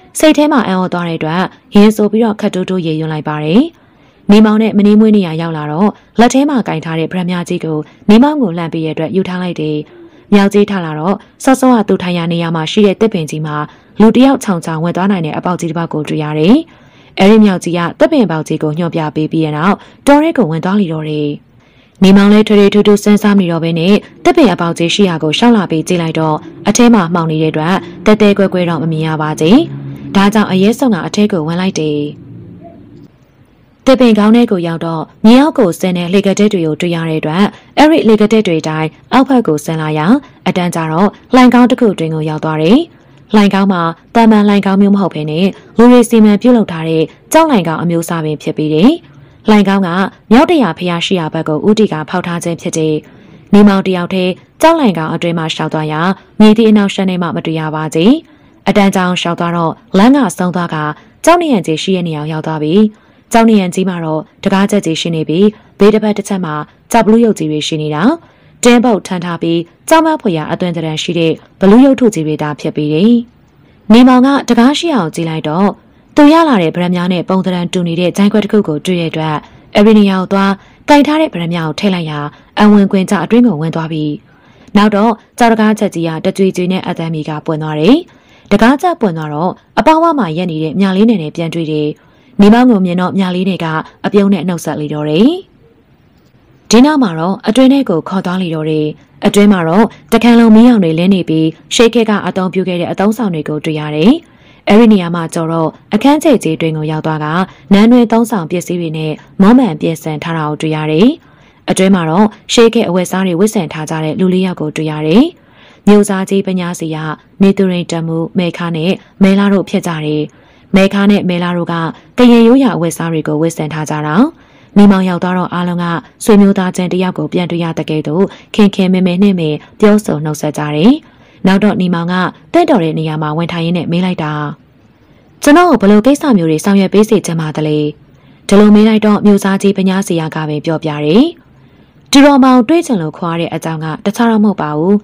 စိတ်ထဲမှာအံ့ဩသွားတဲ့အတွက်ရင်ဆိုပြီးတော့ခတ်တိုးတိုးရေရွံ့လိုက်ပါတယ်။နေမောင်နဲ့မနေမွေးနေရရောက်လာတော့လက်ထဲမှာကင်ထားတဲ့ဗရမ ्या ကြီးကိုနေမောင်ကိုလှမ်းပေးရတဲ့အတွက်ယူထားလိုက်တယ်။မြောက်ကြီးထားလာတော့စောစောကသူထိုင်ရနေရမှာရှိတဲ့တစ်ပင်ကြီးမှာလူတယောက်ချောင်ချောင်ဝင်သွားနိုင်တဲ့အပေါက်ကြီးတစ်ပေါက်ကိုတွေ့ရတယ်။အဲဒီမြောက်ကြီးကတစ်ပင်ပေါက်ကြီးကိုညှော့ပြပေးပြီးရနောက်တော်ရဲကိုဝင်သွားလိတော့တယ်။နေမောင်လည်းထွေထူးထူးစဉ်းစားမိတော့ပဲနဲ့တစ်ပင်အပေါက်ကြီးရှိရာကိုရှောက်လာပြီးကြည့်လိုက်တော့အထဲမှာမှောင်နေတဲ့အတွက်တဲတဲကွဲကွဲတော့မမြင်ရပါသေး။ဒါကြောင့်အရေးဆုံးကအထဲကိုဝင်လိုက်တယ်။တစ်ပင်ကောင်းတဲ့ကိုရောက်တော့မြေအောက်ကိုဆင်းတဲ့လေကတဲ့တွေကိုတွေ့ရတဲ့အတွက်အဲ့ဒီလေကတဲ့တွေတိုင်းအောက်ဘက်ကိုဆင်းလာရအတန်းကြတော့လှိုင်ကောင်းတစ်ခုတွင်ကိုရောက်သွားတယ်။လှိုင်ကောင်းမှာတာမန်လှိုင်ကောင်းမျိုးမဟုတ်ဘဲနဲ့လူတွေစီမံပြုတ်လုပ်ထားတဲ့ကြောက်လှိုင်ကောင်းအမျိုးအစားပင်ဖြစ်ပြီးတယ်။လှိုင်ကောင်းကမြောက်တရာဖျားရှိရာဘက်ကိုဦးတီကဖောက်ထားခြင်းဖြစ်တယ်။နေမောင်တယောက်တည်းကြောက်လှိုင်ကောင်းအတွင်းမှာရှောက်သွားရာမြေတီအနောက်ရှမ်းထဲမှာမတွေ့ရပါသေး။အတန်းကြောင်ရှောက်သွားတော့လမ်းကဆုံးသွားကကြောက်နေရန်ကြီးရှိရဲ့နေရာရောက်သွားပြီ။ကြောက်နေရန်ကြီးမှာတော့တကားချက်ကြီးရှိနေပြီးဘေးတစ်ဖက်တစ်ချက်မှာကြောက်ဘလူးရုပ်ကြီးတွေရှိနေတာတင်းပုတ်ထန်ထားပြီးကြောက်မဖွေရအသွင်တရံရှိတဲ့ဘလူးရုပ်ထုကြီးတွေဒါဖြစ်ပြီးတယ်။နေမောင်ကတကားရှိအောင်ကြည့်လိုက်တော့သူရလာတဲ့ဗရမ ्या နဲ့ပုံတရံတူနေတဲ့ဂျိုင်းခွက်တစ်ခုကိုတွေ့ရတဲ့အတွက်အရီနီယာကိုသွားကင်ထားတဲ့ဗရမ ्या ကိုထည့်လိုက်ရာအဝင်ခွင်ကျအတွင်းကိုဝင်သွားပြီးနောက်တော့ကြောက်တကားချက်ကြီးကတကြွေကြွေနဲ့အတမ်းမီကပွင့်သွားတယ်။တကားချက်ပွင့်သွားတော့အပေါင်းဝမှာရက်နေတဲ့မြလေးနယ်နဲ့ပြန်တွေ့တယ်။နေမောင်ကိုမြင်တော့မြလေးတွေကအပြုံးနဲ့နှုတ်ဆက်လိုက်တော့တယ်။ဒီနောက်မှာတော့အတွင်းထဲကိုခေါ်သွားလိုက်တော့တယ်။အတွင်းမှာတော့တခန်းလုံးမီးအောင်တွေလင်းနေပြီးရှေးခဲကအတုံးပြူခဲ့တဲ့အတုံးဆောင်တွေကိုတွေ့ရတယ်။အဲဒီနေရာမှာကျတော့အခန်းကျဲကြီးတွင်ကိုရောက်သွားကနန်းတွင်သုံးဆောင်ပစ္စည်းတွေနဲ့မောမှန်ပြင်ဆင်ထားတာကိုတွေ့ရတယ်။အတွင်းမှာတော့ရှေးခဲအဝတ်စားတွေဝတ်ဆင်ထားကြတဲ့လူလေးယောက်ကိုတွေ့ရတယ်။မြို့သားကြီးပညာစီကနေသူရင်တမှုမေခါနဲ့မဲလာတို့ဖြစ်ကြတယ်။မဲခါနဲ့မဲလာတို့ကကရင်ရိုးရာအဝတ်စားတွေကိုဝတ်ဆင်ထားကြတာ။နေမောင်ရောက်တော့အားလုံးကဆွေမျိုးသားချင်းတယောက်ကိုပြန်တွေ့ရတဲ့ကဲ့သို့ခင်ခင်မဲမဲနဲ့မဲပြောဆိုနှုတ်ဆက်ကြတယ်။နောက်တော့နေမောင်ကတဲ့တော်တဲ့နေရာမှာဝင်ထိုင်ရင်းနဲ့မေးလိုက်တာကျွန်တော်ဘယ်လိုကိစ္စမျိုးတွေဆောင်ရွက်ပေးစေချင်ပါသလဲဒီလိုမေးလိုက်တော့မြို့သားကြီးပညာစီယာကပဲပြောပြတယ်ဒီတော်မောင်တွေးချင်လို့ခေါ်ရတဲ့အကြောင်းကတခြားတော့မဟုတ်ပါဘူး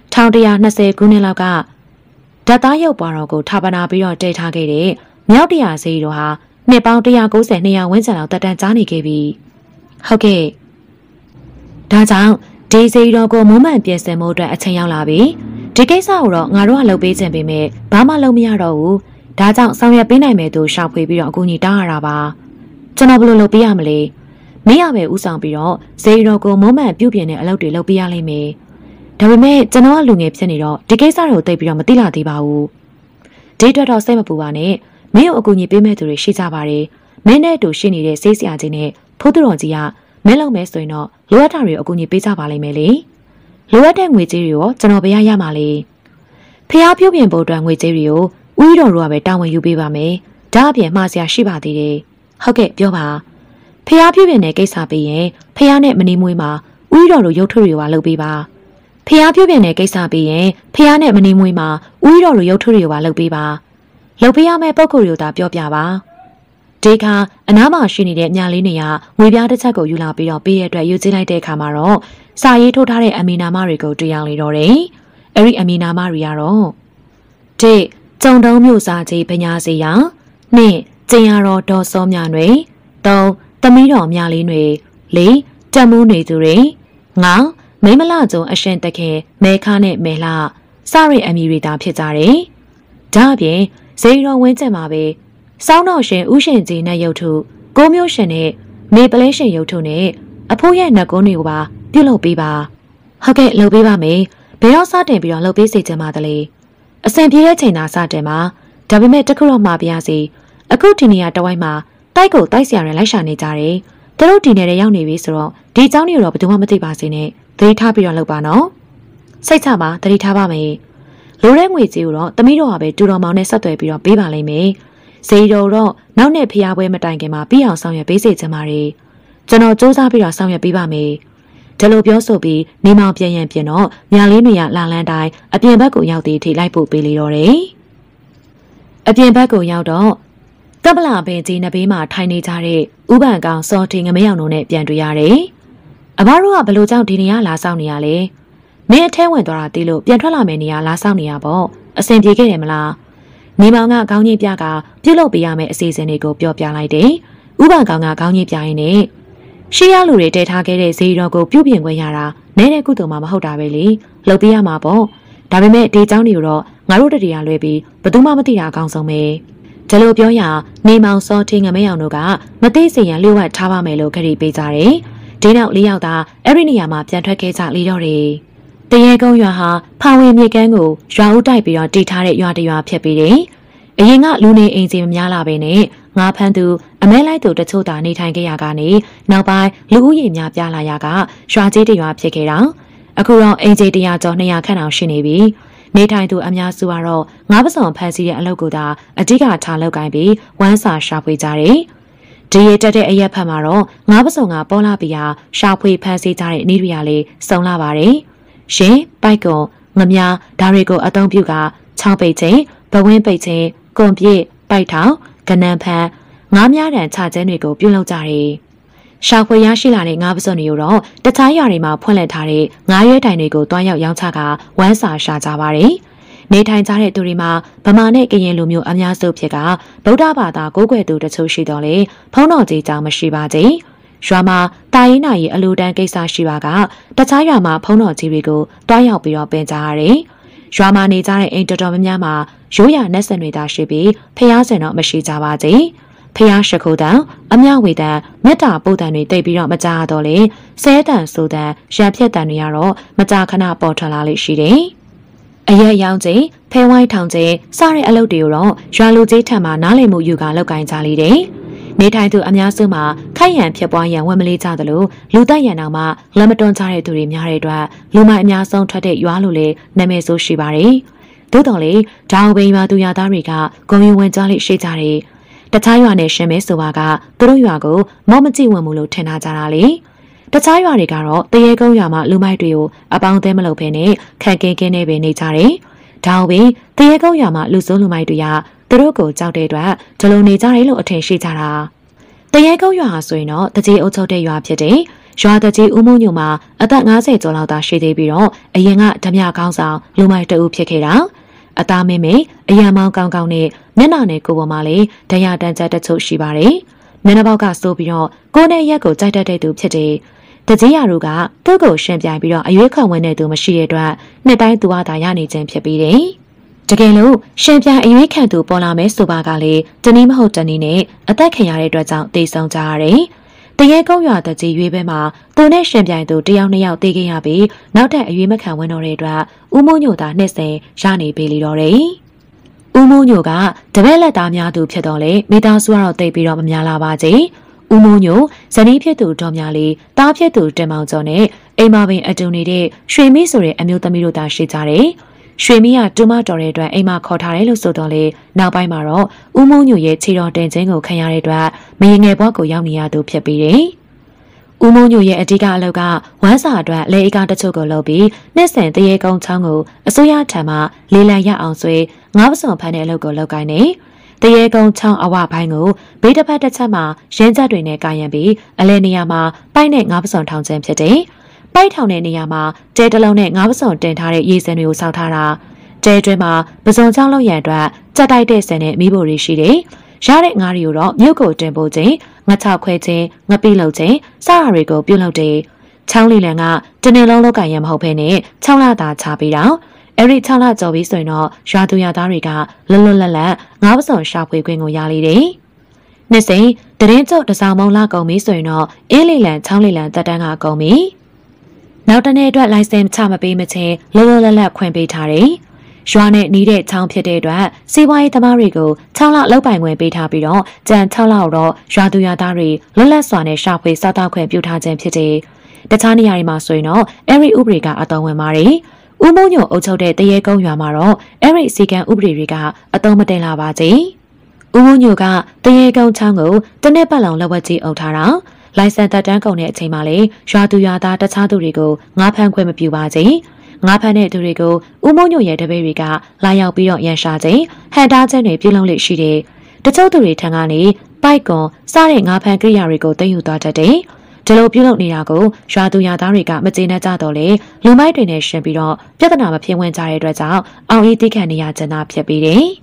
1120ခုနှစ်လောက်ကဓာတ်သားရုပ်ပွားတော်ကိုထာပနာပြီးတော့တည်ထားခဲ့တဲ့မြောက်တရာစီတော်ဟာနှစ်ပေါင်း190 200ဝန်းကျင်လောက်တက်တန်းကြားနေခဲ့ပြီဟုတ်ကဲ့ဒါကြောင့်ဒီစီတော်ကိုမုံမှန်ပြင်ဆင်မှုအတွက်အချိန်ရောက်လာပြီဒီကိစ္စကိုတော့ငါတို့ကလုပ်ပေးခြင်းပေမဲ့ဘာမှလုပ်မရတော့ဘူးဒါကြောင့်ဆောင်ရွက်ပေးနိုင်မယ်သူရှောက်ဖွေပြီးတော့အကူအညီတောင်းရတာပါကျွန်တော်ဘယ်လိုလုပ်ပေးရမလဲမင်းရပဲဥဆောင်ပြီးတော့ဇေယျတော်ကိုမုံမှန်ပြုတ်ပြင်းတဲ့အလုပ်တွေလုပ်ပေးရလိမ့်မယ်ဒါပေမဲ့ကျွန်တော်ကလူငယ်ဖြစ်နေတော့ဒီကိစ္စတွေကိုသိပြီးတော့မသိလာသေးပါဘူးဒီအတွက်တော့စိတ်မပူပါနဲ့မင်းကိုအကူအညီပေးမဲ့သူတွေရှိကြပါတယ်မင်းနဲ့အတူရှိနေတဲ့ဆေးဆရာကြီးနဲ့ဖိုးသူတော်ကြီးကမင်းလုပ်မယ်ဆိုရင်တော့လိုအပ်တာတွေအကူအညီပေးကြပါလိမ့်မယ်လေလိုအပ်တဲ့ငွေကြေးတွေရောကျွန်တော်ဘယ်ရမှာလဲဖျားပြုတ်ပြင်ဖို့အတွက်ငွေကြေးတွေကိုဦးတော်တို့ကပဲတာဝန်ယူပေးပါမယ်ဒါအပြင်မှားစရာရှိပါသေးတယ်ဟုတ်ကဲ့ပြောပါဖျားပြုတ်ပြင်တဲ့ကိစ္စပြီးရင်ဖျားနဲ့မနေမွေးမှာဦးတော်တို့ရုပ်ထုတွေကလုပ်ပေးပါဖျားပြုတ်ပြင်တဲ့ကိစ္စပြီးရင်ဖျားနဲ့မနေမွေးမှာဦးတော်တို့ရုပ်ထုတွေကလုပ်ပေးပါလုပ်ပေးရမယ့်ပုံကိုယ်တွေသာပြောပြပါဒီခါအနားမှာရှိနေတဲ့မြလေးနေရငွေပြားတစ်ချက်ကိုယူလာပြီးတော့ပေးရတဲ့ယူကြည့်လိုက်တဲ့အခါမှာတော့စာရေးထိုးထားတဲ့အမီနာမတွေကိုတွေ့ရလေတော့တယ်အဲ့ဒီအမီနာမတွေကတော့တစ်ကျုံတုံးမြို့စာကြီးပညာစီရနှစ်ကျင်ရတော်ဒေါ်စောမြတွေသုံးသမီးတော်မြလေးတွေလေးတက်မှုနေသူတွေငါမိမလကျုံအရှင်တခင်မဲခါနဲ့မဲလှစရိအမီတွေတာဖြစ်ကြတယ်ဒါအပြင်ဇေယျတော်ဝင်းကျင်မှာပဲစောင်းတော်ရှင်ဥရှင်ကြီးနဲ့ရုပ်ထုကိုမျိုးရှင်နဲ့မေပလဲရှင်ရုပ်ထုနဲ့အဖိုးရဲ့နှက်ကုန်းတွေကိုပါပြုတ်လုပ်ပေးပါဟုတ်ကဲ့လုပ်ပေးပါမယ်ဘယ်တော့စတင်ပြီးတော့လုပ်ပေးစေချင်ပါသလဲအဆင်ပြေတဲ့ချိန်သာစတင်ပါဒါပေမဲ့တခုတော့မှာပြရစီအခုဒီနေရာတဝိုက်မှာတိုက်ကိုတိုက်ဆရာတွေလိုက်ရှာနေကြတယ်သူတို့ဒီနေရာရောက်နေပြီဆိုတော့ဒီအကြောင်းတွေကိုတော့ဘယ်သူမှမသိပါစေနဲ့သတိထားပြီးတော့လုပ်ပါနော်စိတ်ချပါသတိထားပါမယ်လိုတဲ့ငွေကြေးကိုတော့သမီးတို့ကပဲတူတော်မောင်နဲ့ဆက်သွယ်ပြီးတော့ပေးပါလိမ့်မယ်ဇေယျတော်တော့နောက်နဲ့ဖျားပွဲမတိုင်ခင်မှာပြီးအောင်ဆောင်ရွက်ပေးစေချင်ပါတယ်ကျွန်တော်စူးစမ်းပြီးတော့ဆောင်ရွက်ပေးပါမယ်ဒီလိုပြောဆိုပြီးနေမောင်ပြန်ရင်ပြန်တော့ညာလေးတွေကလာလန်းတိုင်းအပြင်ဘက်ကိုရောက်တဲ့အထိလိုက်ပို့ပေးလေတော့တယ်အပြင်ဘက်ကိုရောက်တော့ကပလာပင်ကြီးနှစ်ဘေးမှာထိုင်နေကြတဲ့ဥပန်ကောင်စော်တင်ငမရောက်တို့နဲ့ပြန်တွေ့ရတယ်အဘတို့ကဘလို့ကြောင့်ဒီနေရာလာဆောင်နေရလဲမင်းအထဲဝင်သွားတာတီးလို့ပြန်ထွက်လာမယ်နေရာလာဆောင်နေရပေါ့အဆင်ပြေခဲ့တယ်မလားနေမောင်ကခေါင်းကြီးပြကပြုတ်လုပ်ပေးရမယ့်အစီအစဉ်တွေကိုပြောပြလိုက်တယ်။ဥပကောင်ကခေါင်းကြီးပြရင်းနဲ့ရှေးရလူတွေတည်ထားခဲ့တဲ့ဇေယျတော်ကိုပြုပြင်ခွင့်ရတာနဲတဲ့ကုသိုလ်မှမဟုတ်တာပဲလေ။လုပ်ပေးရမှာပေါ့။ဒါပေမဲ့ဒီเจ้าတွေကိုတော့ငါတို့တတရားလွဲပြီးဘယ်သူမှမသိတာအကောင်းဆုံးပဲ။ဒါလို့ပြောရနေမောင်စောထင်းငမဲအောင်တို့ကမသိစေရန်လျှို့ဝှက်ထားပါမယ်လို့ခရီးပေးကြတယ်။ဒီနောက်၄ယောက်သာအဲ့ဒီနေရာမှာပြန်ထွက်ခဲ့ကြလေတော့တယ်။တရေကုန်းရွာဟာဖာဝင်မြေကမ်းကိုရွာဦးတိုက်ပြီးတော့တည်ထားတဲ့ရွာတစ်ရွာဖြစ်ပြီးတယ်။အရင်ကလူနေအိမ်စီမများလာပဲနဲ့ငါဖမ်းသူအမဲလိုက်သူတချို့သာနေထိုင်ခဲ့ရကနေနောက်ပိုင်းလူဦးရေများပြားလာရကရွာကြီးတစ်ရွာဖြစ်ခဲ့တာအခုတော့အိမ်ကြီး100ကျော်200ခန့်အောင်ရှိနေပြီနေထိုင်သူအများစုကတော့ငါးပစုံဖမ်းဆီးတဲ့အလုပ်ကိုသာအဓိကထားလုပ်ကိုင်ပြီးဝမ်းစာရှာဖွေကြတယ်ဒီရတက်တဲ့အရက်ဖက်မှာတော့ငါးပစုံကပေါ်လာပြီးရှာဖွေဖမ်းဆီးကြတဲ့နေရလေးစုံလာပါတယ်ရှင်ပိုက်ကွန်ငမြဒါတွေကိုအသုံးပြုကချောင်းပိတ်ခြင်းဘဝင်းပိတ်ခြင်းကွန်ပြည့်ပိုက်ထောင်ကနန်းဖန်ငါးများတန်ခြာကျန်းတွေကိုပြုလုပ်ကြတယ်။ရှာဖွေရရှိလာတဲ့ငါးပစုံတွေကိုတော့တခြားရွာတွေမှာဖွင့်လှစ်ထားတဲ့ငါးရဲတိုင်တွေကိုတွားရောက်ရောင်းချကဝမ်းစာရှာကြပါတယ်။နေထိုင်ကြတဲ့သူတွေမှာဗမာနဲ့ကရင်လူမျိုးအများစုဖြစ်ကဗုဒ္ဓဘာသာကိုးကွယ်သူတချို့ရှိတော့လေဖုံးတော်ကြီးကြောင်မရှိပါသေး။ရွာမှာတာရင်နာရီအလူတန်းကိစ္စရှိပါကတခြားရွာမှာဖုံးတော်ကြီးတွေကိုတွားရောက်ပြီးတော့ပင်ကြရတယ်။ရွာမှာနေကြတဲ့အိမ်တော်တော်များများမှာရိုးရာနတ်စင်တွေသာရှိပြီးဖျားစင်တော့မရှိကြပါသေးဖျားရှိခိုးတန်အမြဝေတန်မေတ္တာပို့တန်တွေတိတ်ပြီးတော့မကြတော့လေဆဲတန်ဆိုတန်ရံဖြက်တန်တွေကတော့မကြခဏပေါ်ထွက်လာလိမ့်ရှိတယ်အရက်ရောင်းခြင်းဖဲဝိုင်းထောင်ခြင်းစတဲ့အလုပ်တွေကိုတော့ရွာလူကြီးထံမှာနားလည်မှုယူကလောက်ကင်ကြလေတယ်နေထိုင်သူအများစုမှာခိုက်ရန်ဖြစ်ပွားရန်ဝန်မလေးကြသလိုလူသက်ရန်အောင်မှလက်မတွန်းကြတဲ့သူတွေများတဲ့အတွက်လူမိုက်အများဆုံးထွက်တဲ့ရွာလူလေနာမည်ဆိုးရှိပါတယ်သို့တော်လေဒေါင်ဘိန်ရွာသူရွာသားတွေကဂုံယူဝင်ကြလိရှိကြတယ်တခြားရွာနဲ့ရှင်မဲဆိုပါကသူတို့ရွာကိုမော့မကြည့်ဝင်မှုလို့ထင်ထားကြတာလေတခြားရွာတွေကတော့တရေကုန်းရွာမှာလူမိုက်တွေကိုအပေါင်းအသင်းမလုပ်ဘဲနဲ့ခက်ကင်းကင်းနေပဲနေကြတယ်ဒေါင်ဘိန်တရေကုန်းရွာမှာလူစိုးလူမိုက်တွေကသူတို့ကိုကြောက်တဲ့အတွက်ဒီလိုနေကြတယ်လို့အထင်ရှိကြတာတရေကုန်းရွာဟာဆိုရင်တော့တကြီးအုပ်ချုပ်တဲ့ရွာဖြစ်တယ်ရွာတကြီးဦးမိုးညိုမှာအသက်50ကျော်လောက်သာရှိသေးပြီးတော့အရင်ကဓမြကောင်းဆောင်လူမိုက်တအုပ်ဖြစ်ခဲ့တာအသားမင်းမင်းအရန်မောင်းကောင်းကောင်းနဲ့မျက်နှာနဲ့ကိုယ်ပေါ်မှာလေဒရတန်ချက်တချို့ရှိပါတယ်မျက်နှာပေါက်ကစိုးပြီးတော့ကိုယ်နဲ့ရက်ကိုကြိုက်တတ်တဲ့သူဖြစ်တယ်တကြီးရတို့ကသူ့ကိုရှင်ပြိုင်ပြီးတော့အရွေးခံဝင်တဲ့သူမရှိတဲ့အတွက်နှစ်တိုင်းသူ့ဟာသာရနေခြင်းဖြစ်ပြီးတယ်တကယ်လို့ရှင်ပြိုင်အရွေးခံသူပေါ်လာမယ်ဆိုပါကလေတနည်းမဟုတ်တနည်းနဲ့အသက်ခံရတဲ့အတွက်ကြောင့်တေဆုံးကြရတယ်တရေကုန်းရွာတကြီးရွေးပဲမှာသူနဲ့ရှင်ပြိုင်သူတယောက်နှစ်ယောက်တေးခဲ့ရပြီးနောက်ထပ်အရွေးမခံဝင်တော့တဲ့အတွက်ဦးမိုးညိုသာနှစ်စင်ရနေပေလေတော့တယ်။ဦးမိုးညိုကတပည့်လက်သားများသူဖြစ်တော့လေမိသားစုကတော့တိတ်ပြီးတော့မများလာပါကြီး။ဦးမိုးညိုဇနီးဖြစ်သူတော်များလေးတားဖြစ်သူတင်မောင်ကျော်နဲ့အိမ်မပင်အတူနေတဲ့ရွှေမီးဆိုတဲ့အမျိုးသမီးတို့သာရှိကြတယ်။ရွှေမီးကတူမတော်တဲ့အတွက်အိမ်မခေါ်ထားတယ်လို့ဆိုတော့လေနောက်ပိုင်းမှာတော့ဦးမိုးညိုရဲ့ခြေတော်တင်ခြင်းကိုခံရတဲ့အတွက်မင်းငယ်ဘွားကိုရောက်နေရသူဖြစ်ပြီးတယ်။ဦးမိုးညိုရဲ့အဓိကအလုပ်ကဝမ်းစာအတွက်လေအေးကားတချို့ကိုလုပ်ပြီးနှစ်ဆင်တရေကုန်းချောင်းကိုအစိုးရထံမှလေးလံရအောင်ဆွေငါးပစုံဖမ်းတဲ့အလုပ်ကိုလုပ်ကိုင်းနေတရေကုန်းချောင်းအဝပိုင်းကိုဘေးတစ်ဖက်တစ်ချက်မှာရင်းချက်တွေနဲ့ကာရံပြီးအလဲနေရာမှာပိုက်နဲ့ငါးပစုံထောင်ခြင်းဖြစ်တယ်။ပိုက်ထောင်တဲ့နေရာမှာကျဲတလုံးနဲ့ငါးပစုံတင်ထားတဲ့ရေစင်တွေကိုစောက်ထားတာကျဲတွင်းမှာပစုံချောင်းလုံးရံအတွက်ကြက်တိုက်တဲ့စင်နဲ့မိဖို့တွေရှိတယ်။ရတဲ့ငါးတွေကိုတော့မြို့ကိုတင်ပို့ခြင်းငါချောက်ခွဲခြင်းငပိလုပ်ခြင်းစတာတွေကိုပြုလုပ်တယ်။ချောင်းလီလန်ကတနေ့လုံးလောက်ကရံမဟုတ်ဘဲနဲ့6လသာချပြီးတော့အဲ့ဒီ6လကျော်ပြီးဆိုရင်တော့ရွာသူရွာသားတွေကလွတ်လွတ်လပ်လပ်ငါးပစုံရှာဖွေခွင့်ကိုရလိမ့်တယ်။နှစ်စဉ်တရင်ကျုပ်တစောင်းမုံလာကုန်ပြီဆိုရင်တော့အင်းလီလန်ချောင်းလီလန်တက်တန်းကကုန်ပြီ။နောက်တနေ့အတွက်လိုင်စင်ချမပေးမချင်းလွတ်လွတ်လပ်လပ်ခွင့်ပေးထားတယ်။ရွာနဲ့နီးတဲ့ချောင်းဖြစ်တဲ့အတွက်စီးပွားရေးသမားတွေကို6လလောက်ပိုင်ခွင့်ပေးထားပြီးတော့ကျန်6လတော့ရွာသူရွာသားတွေလွတ်လပ်စွာနဲ့ရှာဖွေစားသောက်ခွင့်ပြုထားခြင်းဖြစ်တယ်။တခြားနေရာတွေမှာဆိုရင်တော့အဲ့ဒီဥပဒေကအသုံးဝင်ပါတယ်။ဦးမိုးညိုအုပ်ချုပ်တဲ့တရေကုန်းရွာမှာတော့အဲ့ဒီစီကံဥပဒေတွေကအသုံးမတင်လာပါကြီး။ဦးမိုးညိုကတရေကုန်းချောင်းကိုတနက်ပတ်လုံးလက်ဝက်ကြီးအုပ်ထားတာလိုင်စင်သက်တမ်းကုန်တဲ့အချိန်မှာလေရွာသူရွာသားတခြားသူတွေကိုငါးဖမ်းခွင့်မပြုပါကြီး။ငါးဖမ်းတဲ့သူတွေကိုဦးမိုးညိုရဲ့တပည့်တွေကလာရောက်ပြီးတော့ရန်ရှာခြင်းဟန်တားခြင်းတွေပြုလုပ်လိမ့်ရှိတယ်။တချို့သူတွေထံကနေပိုက်ကွန်စတဲ့ငါးဖမ်းကိရိယာတွေကိုသိမ်းယူသွားတတ်တယ်။ဒီလိုပြုလုပ်နေတာကိုရွာသူရွာသားတွေကမကျေနပ်ကြတော့လေလူမိုက်တွေနဲ့ရှင်ပြီးတော့ပြဿနာမဖြစ်ဝင်ကြတဲ့အတွက်ကြောင့်အောင်အေးတိခတ်နေရကျန်တာဖြစ်ပြီးတယ်။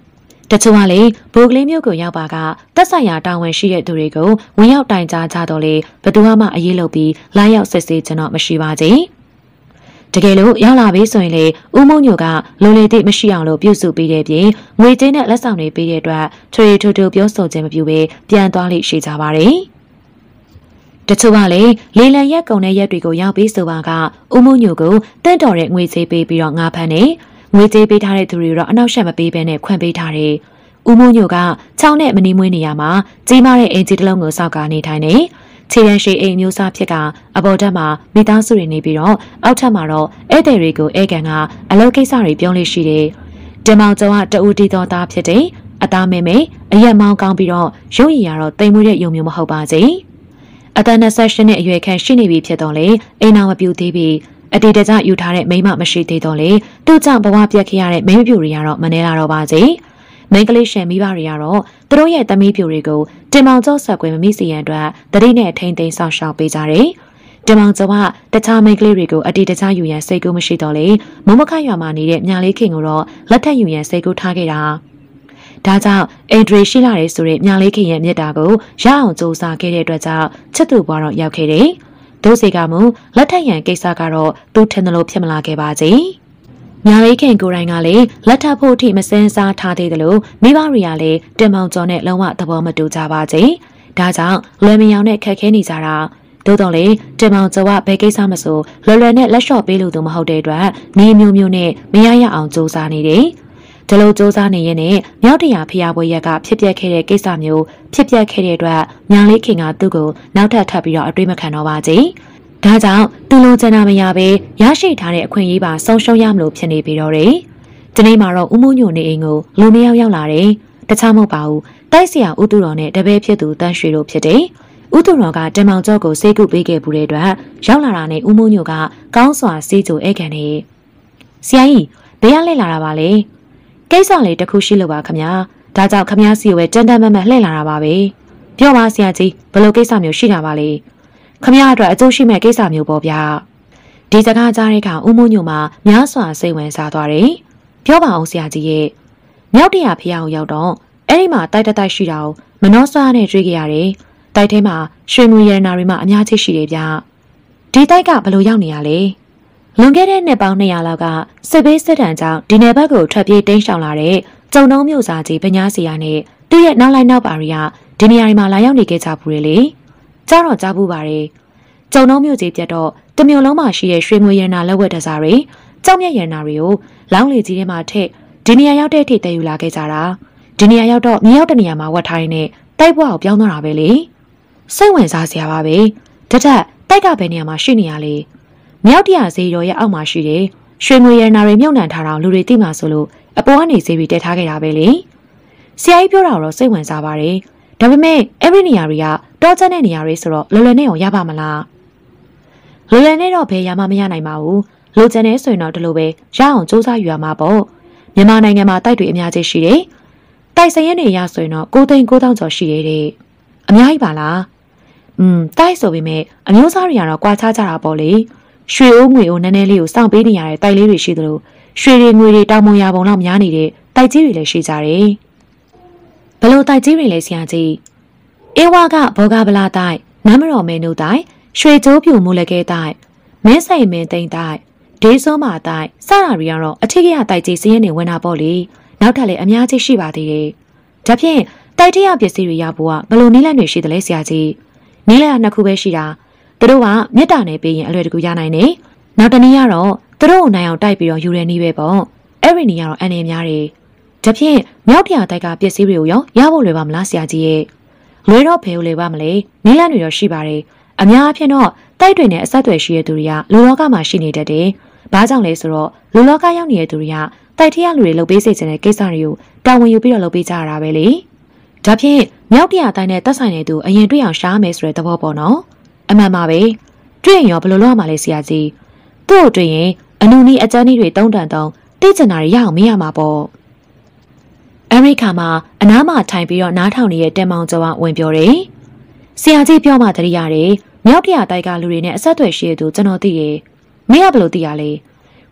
တချို့ကလေဘိုကလေးမျိုးကိုရောက်ပါကတက်ဆိုင်ရာတာဝန်ရှိတဲ့သူတွေကိုဝင်ရောက်တိုင်ကြားကြတော့လေဘယ်သူမှအရေးလုပ်ပြီးလာရောက်စစ်ဆေးကျွန်တော်မရှိပါသေးတကယ်လို့ရောက်လာပြီဆိုရင်လေဦးမုံညိုကလိုလေသည့်မရှိအောင်လို့ပြုစုပေးတဲ့ပြင်ငွေကြေးနဲ့လက်ဆောင်တွေပေးတဲ့အတွက်ထရီထူထူပြောဆိုခြင်းမပြုဘဲပြန်သွားလိမ့်ရှိကြပါတယ်တချို့ကလေလေလံရက်ကုန်တဲ့ရက်တွေကိုရောက်ပြီးဆိုပါကဦးမုံညိုကိုတင့်တော်တဲ့ငွေကြေးပေးပြီးတော့ငါဖမ်းနေငွေကြေးပေးထားတဲ့သူတွေတော့အနောက်ရှက်မပေးဘဲနဲ့ခွင့်ပေးထားတယ်ဦးမုံညိုကချောင်းနဲ့မနီးမွေးနေရမှာကြီးမားတဲ့အင်ဂျီတစ်လုံးကိုစောက်ကနေထိုင်နေခြေရန်ရှိအိမ်မျိုးစားဖြစ်ကအပေါ်တက်မှာမိသားစုတွေနေပြီးတော့အောက်ထပ်မှာတော့ဧည့်သည်တွေကိုဧကန်ကအလုပ်ကိစ္စတွေပြောလို့ရှိတယ်တင်မောင်ကျော်ကတူတီတော်သားဖြစ်တယ်အသားမဲမဲအရက်မောင်းကောင်းပြီးတော့ရုပ်ရည်ရတော့တိမ်မွေးတဲ့ယုံမျိုးမဟုတ်ပါစေအသက်28နှစ်အရွယ်ခန့်ရှိနေပြီဖြစ်တော့လေအိမ်အောင်မပြူသေးပြီအတေတကြယူထားတဲ့မိမမရှိသေးတော့လေသူ့ကြောင့်ဘဝပြတ်ခဲ့ရတဲ့မိမပြူတွေကတော့မနေလာတော့ပါစေမိန်းကလေးရှင်မိဘတွေကတော့သူတို့ရဲ့သမီးပြူတွေကိုတင်မောင်ကျော်ဆက်ကွယ်မမိစီရန်အတွက်တတိနဲ့ထိန်သိမ်းဆောင်ရှောက်ပေးကြတယ်တင်မောင်ကျော်ကတခြားမိန်းကလေးတွေကိုအတေတကြယူရန်စိတ်ကူးမရှိတော့လေမုံမခရွာမှာနေတဲ့မြလေးခင်ကိုတော့လက်ထက်ယူရန်စိတ်ကူးထားခဲ့တာဒါကြောင့်အင်ဒရီရှိလာတဲ့ဆိုတဲ့မြလေးခင်ရဲ့မြတ်တာကိုရအောင်စူးစမ်းခဲ့တဲ့အတွက်ကြောင့်ချစ်သူဘွားတော့ရောက်ခဲ့တယ်ဒို့စီကမူလက်ထက်ရန်ကိစ္စကတော့သူထင်တယ်လို့ဖြစ်မလာခဲ့ပါစေမြလေးခင်ကိုယ်တိုင်ကလည်းလက်ထပ်ဖို့အထိမစင်းစားထားသေးတယ်လို့မိဘတွေကလည်းတင်မောင်ကျော်နဲ့လုံးဝသဘောမတူကြပါစေဒါကြောင့်လွယ်မယောင်နဲ့ခက်ခဲနေကြတာသို့တော်လေတင်မောင်ကျော်ကဘယ်ကိစ္စမဆိုလွယ်လွယ်နဲ့လက်လျှော့ပေးလို့သူမဟုတ်တဲ့အတွက်နေမျိုးမျိုးနဲ့မရရအောင်စူးစမ်းနေတယ်ဒီလိုစူးစမ်းနေရင်နဲ့မြောက်တရာဖျားပွဲရက်ကဖြစ်ပျက်ခဲ့တဲ့ကိစ္စမျိုးဖြစ်ပျက်ခဲ့တဲ့အတွက်ညာလေးခင်ကသူ့ကိုနောက်ထပ်ထပ်ပြီးတော့အတွေးမခံတော့ပါစေဒါကြောင့်သူလိုချင်တာမရပဲရရှိထားတဲ့အခွင့်အရေးပါဆုံးရှုံးရမလို့ဖြစ်နေပြီတော့တယ်ဒီနေ့မှာတော့ဦးမိုးညိုနေအိမ်ကိုလူနှစ်ယောက်ရောက်လာတယ်တခြားမဟုတ်ပါဘူးတိုက်ဆရာဦးသူတော်နဲ့တပည့်ဖြစ်သူတန်းရွှေတို့ဖြစ်တယ်ဦးသူတော်ကတင်မောင်ကျော်ကိုစေကုပေးခဲ့ဘူးတဲ့အတွက်ရောက်လာတာနဲ့ဦးမိုးညိုကကောင်းစွာစေးကြိုဧကန်နေဆရာကြီးဘယ်ရလှည့်လာတာပါလဲကိစ္စလေးတစ်ခုရှိလို့ပါခမညာဒါကြောင့်ခမညာစီကိုပဲတန်တန်မတ်မတ်လှည့်လာတာပါပဲပြောပါဆရာကြီးဘယ်လိုကိစ္စမျိုးရှိတာပါလဲခမရအတွက်အကျိုးရှိမဲ့ကိစ္စမျိုးပေါ့ဗျာဒီစကားကြားတဲ့အခါဦးမိုးညိုမှာများစွာစိတ်ဝင်စားသွားတယ်ပြောပါအောင်ဆရာကြီးရဲ့မြောက်တရာဖျားကိုရောက်တော့အဲ့ဒီမှာတိုက်တိုက်ရှိတာကိုမနှောဆွားနဲ့တွေ့ကြရတယ်တိုက်ထဲမှာရွှေငွေရတနာတွေမှအများကြီးရှိတယ်ဗျဒီတိုက်ကဘယ်လိုရောက်နေရလဲလွန်ခဲ့တဲ့နှစ်ပေါင်း200လောက်ကစစ်ဘေးစစ်တမ်းကြောင့်ဒီနယ်ဘက်ကိုထွက်ပြေးတိမ်းရှောင်လာတဲ့ကျုံနှုံးမြို့သားကြီးပညာစီယာနဲ့သူ့ရဲ့နောက်လိုက်နောက်ပါရီကဒီနေရာတွေမှာလာရောက်နေခဲ့ကြဘူးလေကြားတော့ကြားဘူးပါတယ်ကျုံနှုံးမြို့ကြီးပြတ်တော့တမျိုးလုံးမှာရှိတဲ့ရွှေငွေရတနာလက်ဝက်တစားတွေကြောက်မြတ်ရတနာတွေကိုလောင်းလေကြီးထဲမှာထည့်ဒီနေရာရောက်တဲ့အထိတည်ယူလာခဲ့ကြတာဒီနေရာရောက်တော့မြေရောက်တဲ့နေရာမှာဝတ်ထားရင်းနဲ့တိုက်ဘွားကိုပြောင်းသွားတာပဲလေစိတ်ဝင်စားစရာပါပဲတထက်တိုက်ကဘယ်နေရာမှာရှိနေရလဲမြောက်တရာဈေးရောရဲ့အောက်မှာရှိတယ်ရွှေငွေရတနာတွေမြုပ်နှံထားတာလူတွေသိမှဆိုလို့အပေါ်ကနေဈေးပြီးတက်ထားခဲ့တာပဲလေဆရာကြီးပြောတာတော့စိတ်ဝင်စားပါတယ်ဒါပေမဲ့အဲ့ဒီနေရာတွေကတောကျတဲ့နေရာတွေဆိုတော့လွယ်လွယ်နဲ့အောင်ရပါမလားလွယ်လွယ်နဲ့တော့ဘယ်ရမှမရနိုင်ပါဘူးလိုချင်တဲ့ဆိုရင်တော့ဒီလိုပဲရအောင်စူးစမ်းယူရမှာပေါ့မြန်မာနိုင်ငံမှာတိုက်တွေအများကြီးရှိတယ်တိုက်စရင်တွေရဆိုရင်တော့9,000 ကျော်ရှိတယ်တဲ့အများကြီးပါလားတိုက်ဆိုပေမဲ့အမျိုးသားတွေကတော့ကွာခြားကြတာပေါ့လေရွှေအိုးငွေအိုးနည်းနည်းလေးကိုစောင့်ပေးနေရတဲ့တိုက်လေးတွေရှိသလိုရွှေတွေငွေတွေတောင်ပုံရပုံလောက်များနေတဲ့တိုက်ကြီးတွေလည်းရှိကြတယ်ဘလို့တိုက်ကြီးတွေလဲဆရာကြီးအေဝါကဘောဂဗလာတိုက်နမ်းမတော်မင်းတို့တိုက်ရွှေကျိုးပြူမူလကဲတိုက်မင်းစိန်မင်းသိန်းတိုက်ဒေးစောမာတိုက်စတာတွေကတော့အထက်ကရတိုက်ကြီးစင်းရဲနေဝင်တာပေါ့လေနောက်ထပ်လည်းအများကြီးရှိပါသေးတယ်ဒါဖြင့်တိုက်တရပစ္စည်းတွေရဖို့ကဘလို့နည်းလမ်းတွေရှိတယ်လဲဆရာကြီးနည်းလမ်းနှစ်ခုပဲရှိတာသူတို့ကမြတ်တာနဲ့ပေးရင်အလွယ်တကူရနိုင်တယ်နောက်တနည်းကတော့သူတို့ကိုနိုင်အောင်တိုက်ပြီးတော့ယူရနေပဲပေါ့အဲ့ဒီနည်းကတော့အန်နေများတယ်ဒါဖြင့်မြောက်တရာတိုက်ကပစ္စည်းတွေကိုရောရဖို့လွယ်ပါမလားဆရာကြီးရဲ့လွယ်တော့ဘယ်လိုလဲပါမလဲနည်းလမ်းတွေတော့ရှိပါတယ်အများအပြားတော့တိုက်တွေနဲ့အဆက်အသွယ်ရှိတဲ့သူတွေကလူလောကမှာရှိနေတတ်တယ်ဘာကြောင့်လဲဆိုတော့လူလောကရောက်နေတဲ့သူတွေကတိုက်ထရလူတွေလုပ်ပေးစေချင်တဲ့ကိစ္စတွေကိုတာဝန်ယူပြီးတော့လုပ်ပေးကြရတာပဲလေဒါဖြင့်မြောက်တရာတိုင်းနဲ့တက်ဆိုင်တဲ့သူအရင်တွေ့အောင်ရှားမယ်ဆိုတဲ့သဘောပေါ့နော်အမှန်ပါပဲတွေ့ရင်ရောဘယ်လိုလုပ်ရမှာလဲဆရာကြီးသူ့ကိုတွေ့ရင်အနုနီးအကျန်းကြီးတွေတုံးတန်တုံးတိကျနာတွေရအောင်မရမှာပေါ့အမေရိကမှာအနားမှာထိုင်ပြီးတော့နားထောင်နေတဲ့တင်မောင်ကျော်ကဝင်ပြောတယ်ဆရာကြီးပြောမှတတိရတယ်မြောက်တရာတိုက်ကလူတွေနဲ့အဆက်အသွယ်ရှိတဲ့သူကျွန်တော်သိတယ်မင်းကဘယ်လိုသိရလဲ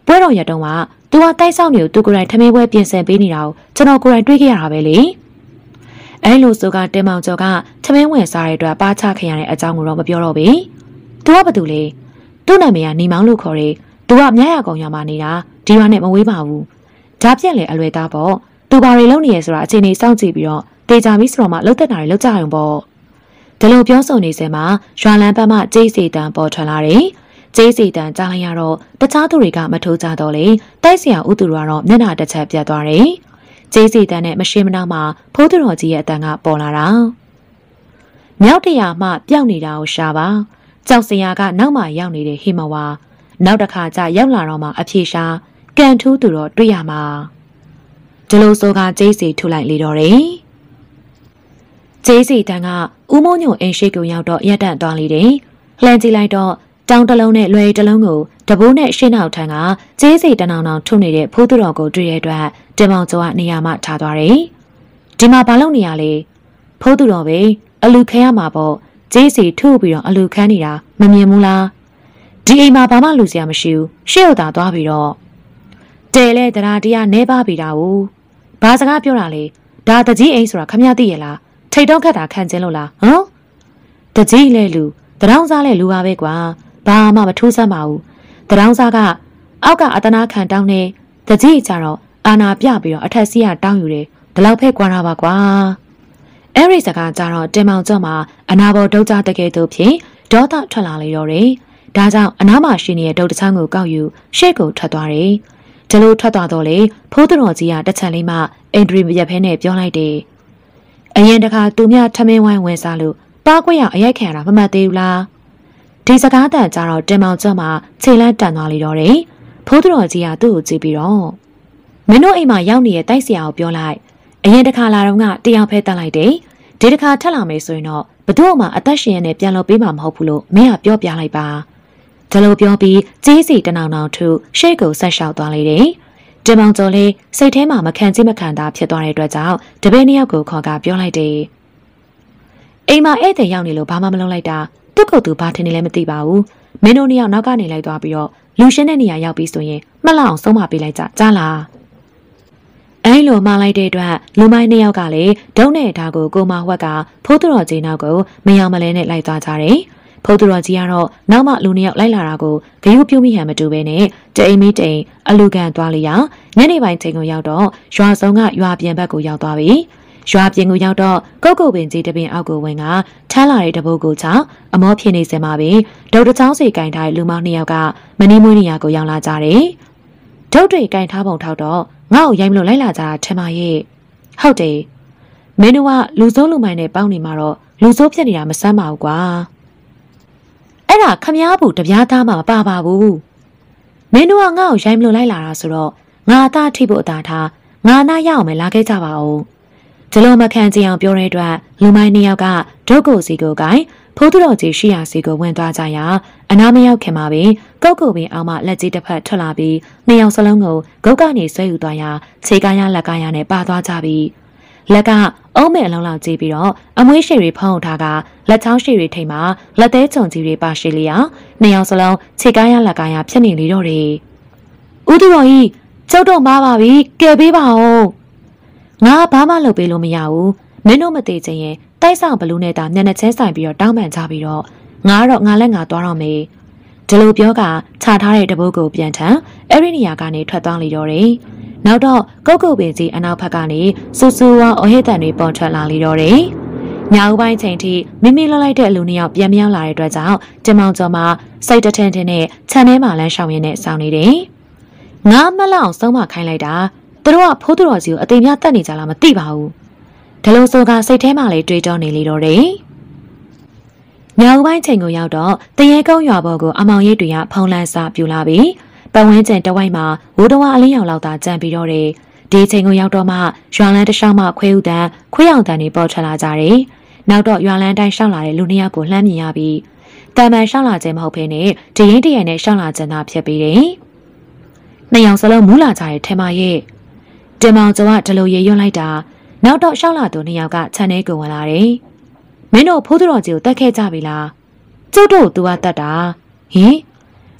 ပွဲတော်ရတုံးကသူကတိုက်ဆောက်နေသူကိုယ်တိုင်ထမင်းပွဲပြင်ဆင်ပေးနေတာကိုကျွန်တော်ကိုယ်တိုင်တွေ့ခဲ့ရတာပဲလေအဲလိုဆိုကတင်မောင်ကျော်ကထမင်းဝင်စားတဲ့အတွက်ပါချခင်ရတဲ့အကြောင်းကိုတော့မပြောတော့ဘူးသူကဘာတူလဲသူ့နာမည်ကနေမောင်လို့ခေါ်တယ်သူကမြရကောင်ရွာမှာနေတာဒီရွာနဲ့မဝေးပါဘူးဒါပြက်လေအလွယ်သားပေါ့သူဘာတွေလုပ်နေရဲဆိုတာအချိန်ကြီးစောင့်ကြည့်ပြီးတော့တေချာပြီးဆိုတော့မှလှုပ်သက်တာတွေလုပ်ကြရုံပေါ့ဒီလိုပြောဆိုနေစမှာရွာလန်းဘက်မှကျေးစီတန်ပေါ်ထွက်လာတယ်ကျေးစီတန်ကြားလိုက်ရတော့တခြားသူတွေကမထိုးကြတော့လေတိုက်ဆရာဦးသူတို့ကတော့မျက်နှာတစ်ချက်ပြတ်သွားတယ်ကျေးစီတန်နဲ့မရှင်းမနှောင်းမှဖိုးသူတော်ကြီးရဲ့အတန်ကပေါ်လာတာမြောက်တရာမှပျောက်နေတာကိုရှာပါကြောက်စရာကနောက်မှရောက်နေတဲ့ဟိမဝါနောက်တစ်ခါကျရောက်လာတော့မှအဖြေရှာကန်ထူးသူတော့တွေ့ရမှာဒီလိုဆိုကကျေးစီထူလိုက်လေတော့တယ်ကျေးစီတန်ကဦးမိုးညိုအိမ်ရှိကိုရောက်တော့ရက်တန့်သွားလေတယ်လှမ်းကြည့်လိုက်တော့တောင်တလုံးနဲ့လွယ်တလုံးကိုတဘိုးနဲ့ရှင်းနောက်ထန်းကကျေးစီတနောင်ထုနေတဲ့ဖိုးသူတော်ကိုတွေ့ရတဲ့အတွက်တင်မောင်ကျော်ကနေရာမှထားသွားတယ်ဒီမှာဘာလုပ်နေရလဲဖိုးသူတော်ပဲအလူခဲရမှာပေါ့ကျေးစီထုပြီးတော့အလူခန်းနေတာမမြင်ဘူးလားဒီအိမ်မှာဘာမှလူစရာမရှိဘူးရှေ့ဥသာသွားပြီးတော့တဲလေတရားတရားနဲပါပြီတာကိုဘာစကားပြောတာလဲဒါတကြီးအိမ်ဆိုတာခမရသိရလားထိတ်တော့ခတ်တာခံခြင်းလို့လားဟမ်တကြီးလေလူတရောင်းစားလေလူပါပဲကွာဘာမှမထူးဆန်းပါဘူးတရောင်းစားကအောက်ကအတနာခံတောင်းနေတကြီးကြတော့အာနာပြပြီးတော့အထက်စီးကတောင်းယူတယ်ဒီလောက်ဖက်ကွာတာပါကွာအဲ့ဒီစကားကြတော့တင်မောင်ကျော်မှာအနာဘောဒုတ်ကြတကယ်သူဖြင့်ဒေါသထွက်လာလေတော့တယ်ဒါကြောင့်အနားမှာရှိနေတဲ့ဒုတ်တချောင်းကိုကောက်ယူရှေ့ကိုထွက်သွားတယ်ဒီလိုထွက်သွားတော့လေဖိုးသူတော်ကြီးကတစ်ချက်လေးမှအင်ဒရီမရက်ဖဲနဲ့ပြောလိုက်တယ်အရင်တခါသူမြထမင်းဝိုင်းဝင်စားလို့ပါးကွက်ရအရိုက်ခံရတာမမှတ်သေးဘူးလားဒီစကားတန်ကြတော့တင်မောင်ကျော်မှာခြေလန်းတန်သွားလေတော့တယ်ဖိုးသူတော်ကြီးကသူ့ကိုကြည့်ပြီးတော့မင်းတို့အိမ်မှာရောက်နေတဲ့တိုက်ဆရာကိုပြောလိုက်အရင်တခါလာတော့ကတယောက်ဖဲတက်လိုက်တယ်ဒီတခါထက်လာမယ်ဆိုရင်တော့ဘသူ့မှအသက်ရှင်ရနဲ့ပြန်လို့ပေးမှာမဟုတ်ဘူးလို့မင်းကပြောပြလိုက်ပါဒါလိုပြောပြီးကျေးစီတနောင်နောင်ထုရှေ့ကိုဆက်လျှောက်သွားလေတယ်တင်မောင်ကျော်လေးစိတ်ထဲမှာမခံကြည့်မခံတာဖြစ်သွားတဲ့အတွက်ကြောင့်တပည့်နှစ်ယောက်ကိုခေါ်ကပြောလိုက်တယ်အိမ်မှာဧည့်သည်ရောက်နေလို့ဘာမှမလုပ်လိုက်တာသူ့ကိုယ်သူဘာထင်နေလဲမသိပါဘူးမင်းတို့နှစ်ယောက်နောက်ကနေလိုက်သွားပြီးတော့လူရှင်းတဲ့နေရာရောက်ပြီးဆိုရင်မှတ်လောက်အောင်ဆုံးမပေးလိုက်ကြကြားလားအဲလိုမှားလိုက်တဲ့အတွက်လူမိုင်းနှစ်ယောက်ကလည်းဒုံးနဲ့ဓာကိုကိုမဝက်ကဖိုးသူတော်ကြီးနောက်ကိုမယောင်မလဲနဲ့လိုက်သွားကြတယ်ဖိုးသူတော်ကြီးကတော့နောက်မှလူနှစ်ယောက်လိုက်လာတာကိုဂရုပြုမိဟန်မတူဘဲနဲ့တအိမ်မီတိမ်အလူကန်သွားလျာညနေပိုင်းချိန်ကိုရောက်တော့ရွာစုံကရွာပြင်ဘက်ကိုရောက်သွားပြီရွာပြင်ကိုရောက်တော့ကုတ်ကုတ်ပင်ကြီးတပင်အောက်ကိုဝင်ကထမ်းလာတဲ့တပုတ်ကိုချအမောဖြစ်နေစင်ပါပြီဒုတ်တချောင်းစီကင်ထားတဲ့လူမောင်နှစ်ယောက်ကမနီးမွေးနေရာကိုရောက်လာကြတယ်ဒုတ်တွေကင်ထားပုံထောက်တော့ငါ့ကိုရိုက်မလို့လိုက်လာကြတာထင်ပါရဲ့ဟုတ်တယ်မင်းတို့ကလူစိုးလူမိုင်းနဲ့ပေါင်းနေမှာတော့လူစိုးဖြစ်နေတာမဆမ်းပါဘူးကွာအဲ့ဒါခမ ्या ဘူးတပြားသားမှမပါပါဘူးမင်းတို့ကငါ့ကိုရိုက်မလို့လိုက်လာတာဆိုတော့ငါအသားထိဖို့အသာထားငါနာရအောင်မလာခဲ့ကြပါဦးဒီလိုမခံကြအောင်ပြောတဲ့အတွက်လူမိုင်းနှစ်ယောက်ကဒုတ်ကိုစီကိုကိုင်ဖိုးသူတော်ကြီးရှိရာစီကိုဝင်သွားကြရာအနာမရောက်ခင်မှာပဲကုတ်ကုတ်ပင်အောင်မှလက်ကြီးတစ်ဖက်ထွက်လာပြီးနှစ်ယောက်စလုံးကိုဂုတ်ကနေဆွဲယူသွားရာခြေကားရလက်ကားရနဲ့ပါသွားကြပြီးလက်ကအုံးမဲ့အလုံးလောက်ကြီးပြီးတော့အမွှေးရှည်တွေဖုံးထားကလက်ချောင်းရှည်တွေထိမှလက်သေးချုံကြီးတွေပါရှိလျာနှစ်ယောက်စလုံးခြေကားရလက်ကားရဖြစ်နေလေတော့တယ်ဦးသူတော်ကြီးကျုပ်တော့မားပါပြီကယ်ပေးပါဦးငါဘာမှလုပ်ပေးလို့မရဘူးမင်းတို့မသေးခြင်းရင်တိုက်ဆောင်ဘလူးနဲ့တာမျက်နှာချင်းဆိုင်ပြီးတော့တောင်းပန်ကြပြီးတော့ငါတော့ငါလက်ငါသွားတော့မေးဒီလိုပြောကခြာထားတဲ့တပုတ်ကိုပြန်ထန်အဲ့ဒီနေရာကနေထွက်သွားလေတော့တယ်နောက်တော့ကုတ်ကုတ်ပင်ကြီးအနောက်ဘက်ကနေစူစူဝါအဟိတန်တွေပေါ်ထွက်လာလေတော့တယ်ညဦးပိုင်းချိန်ထိမိမိလှလိုက်တဲ့လူနှစ်ယောက်ပြန်မြောက်လာတဲ့အတွက်ကြောင့်တင်မောင်ကျော်မှာစိတ်တထင်ထင်နဲ့ခြံထဲမှာလမ်းရှောင်ရင်းနဲ့စောင့်နေတယ်ငါမလောက်ဆုံးမခိုင်းလိုက်တာသူတို့ကဖိုးသူတော်ကြီးကိုအသိများတတ်နေကြလားမသိပါဘူးဒါလို့ဆိုကစိတ်ထဲမှာလေတွေးကြောနေလေတော့တယ်ညဦးပိုင်းချိန်ကိုရောက်တော့တရေကုန်းရွာဘော်ကိုအမောင်ရိပ်တွေကဖုံးလန်းစားပြူလာပြီးပတ်ဝန်းကျင်တဝိုက်မှာဝိုးတော်အလင်းရောင်လောက်သာကြံပြီးတော့တယ်ဒီချိန်ကိုရောက်တော့မှရွာလန်းတစ်လျှောက်မှခွေးဥတန်ခွေးအောင်တန်တွေပေါ်ထွက်လာကြတယ်နောက်တော့ရွာလန်းတိုင်းရှောက်လာတဲ့လူနှစ်ယောက်ကိုလှမ်းမြင်ရပြီးတန်ပန်ရှောက်လာခြင်းမဟုတ်ဘဲနဲ့တရင်တရံနဲ့ရှောက်လာခြင်းသာဖြစ်ပြီးတယ်နှစ်ယောက်စလုံးမူးလာကြတဲ့ထဲမှာရဲ့တင်မောင်ကျော်ကဒလိုရေရွတ်လိုက်တာနောက်တော့ရှောက်လာသူနှစ်ယောက်ကခြံထဲကိုဝင်လာတယ်မင်းတို့ဖိုးသူတော်ကြီးကိုတတ်ခဲ့ကြပြီလားကျုပ်တို့သူကတတ်တာဟင်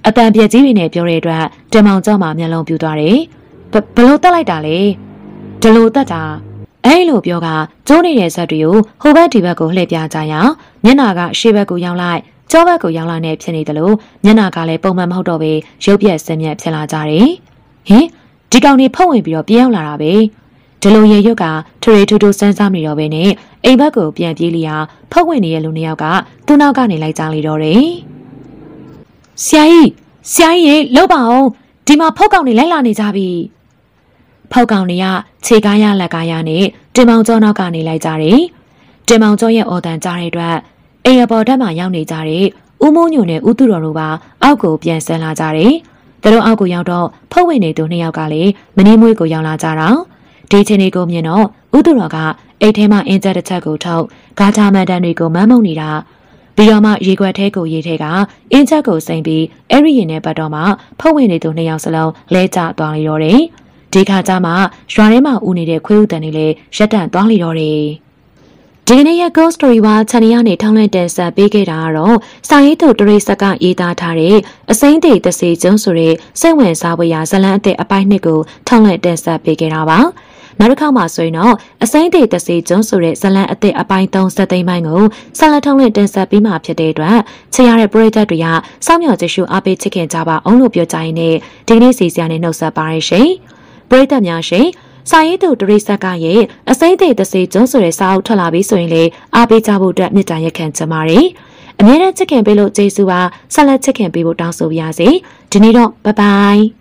အတန်ပြက်ကြီးတွေနဲ့ပြောတဲ့အတွက်တင်မောင်ကျော်မှမျက်လုံးပြူသွားတယ်ဘလို့တက်လိုက်တာလေဒီလိုတက်တာအဲ့လိုပြောကကျိုးနေတဲ့ဇက်တွေကိုဟိုဘက်ဒီဘက်ကိုလှည့်ပြကြရအောင်မျက်နာကရှေ့ဘက်ကိုရောက်လိုက်ကျောဘက်ကိုရောက်လာနေဖြစ်နေတယ်လို့မျက်နာကလည်းပုံမှန်မဟုတ်တော့ပဲရုပ်ပြက်ဆင်းမြက်ဖြစ်လာကြတယ်ဟင်ဒီကောင်တွေဖုတ်ဝင်ပြီးတော့ပြေးရောက်လာတာပဲဒီလိုရေရွတ်ကထရေထူထူစမ်းစားနေတော့ပဲနဲ့အိမ်ဘက်ကိုပြန်ပြေးလျာဖုတ်ဝင်နေတဲ့လူနှစ်ယောက်ကသူ့နောက်ကနေလိုက်ကြလေတော့တယ်ဆရာကြီးရေလောက်ပါအောင်ဒီမှာဖုတ်ကောင်တွေလိုက်လာနေကြပြီဖုတ်ကောင်တွေကခြေကားရလက်ကားရနဲ့တင်မောင်ကျော်နောက်ကနေလိုက်ကြတယ်တင်မောင်ကျော်ရဲ့အော်တန်ကြားတဲ့အတွက်အိမ်အပေါ်တက်မှရောက်နေကြတဲ့ဦးမိုးညိုနဲ့ဦးသူတော်တို့ပါအောက်ကိုပြန်ဆင်းလာကြတယ်။သူတို့အောက်ကိုရောက်တော့ဖုတ်ဝင်နေသူနှစ်ယောက်ကလည်းမင်းမွေးကိုရောက်လာကြတာ။ဒီချိန်လေးကိုမြင်တော့ဦးသူတော်ကအိတ်ထဲမှာအင်ဂျက်တစ်ချက်ကိုထုတ်ဂါချာမန်တန်တွေကိုမမ်းမုံနေတာပြီးတော့မှရေခွက်ထဲကိုရေထဲကအင်ဂျက်ကိုစိမ့်ပြီးအဲ့ဒီရင်နဲ့ပတ်တော့မှဖုတ်ဝင်နေသူနှစ်ယောက်စလုံးလဲကျသွားလိတော့တယ်။ဒီခါကျမှရွာထဲမှာဦးနေတဲ့ခွေးဥတန်တွေလည်းရက်တန့်သွားလိတော့တယ်။ဒီကနေ့ရဲ့ Ghost Story ကချန်နီကနေထောင်းလွှင့်တင်ဆက်ပေးခဲ့တာကတော့စာရေးသူတရိစကရေးသားထားတဲ့အစိမ့်သေးတစေကျွန်းဆိုတဲ့စိတ်ဝင်စားဖွယ်ရာဇလန်းအသစ်အပိုင်းနှစ်ကိုထောင်းလွှင့်တင်ဆက်ပေးခဲ့တာပါနောက်တစ်ခါမှဆိုရင်တော့အစိမ့်သေးတစေကျွန်းဆိုတဲ့ဇလန်းအသစ်အပိုင်း3စက်သိမ်းပိုင်းကိုဆက်လက်ထောင်းလွှင့်တင်ဆက်ပေးမှာဖြစ်တဲ့အတွက်ချစ်ရတဲ့ပရိသတ်တွေကစောင့်မျှော်ကြည့်ရှုအားပေးချစ်ခင်ကြပါအောင်လို့ပြောကြရင်းနဲ့ဒီကနေ့စီစဉ်ရတဲ့နှုတ်ဆက်ပါရရှင်ပရိသတ်များရှင်စာရေးသူတရိစကရဲ့အစိမ့်သေးတစေကျွန်းဆိုတဲ့စာအုပ်ထွက်လာပြီးဆိုရင်လေအားပေးကြဖို့အတွက်မြစ်တာရက်ခံချင်ပါတယ်အမြဲတမ်းချစ်ခင်ပေးလို့ကျေးဇူးပါဆက်လက်ချစ်ခင်ပေးဖို့တောင်းဆိုပါရစေဒီနေ့တော့ဘိုင်ဘိုင်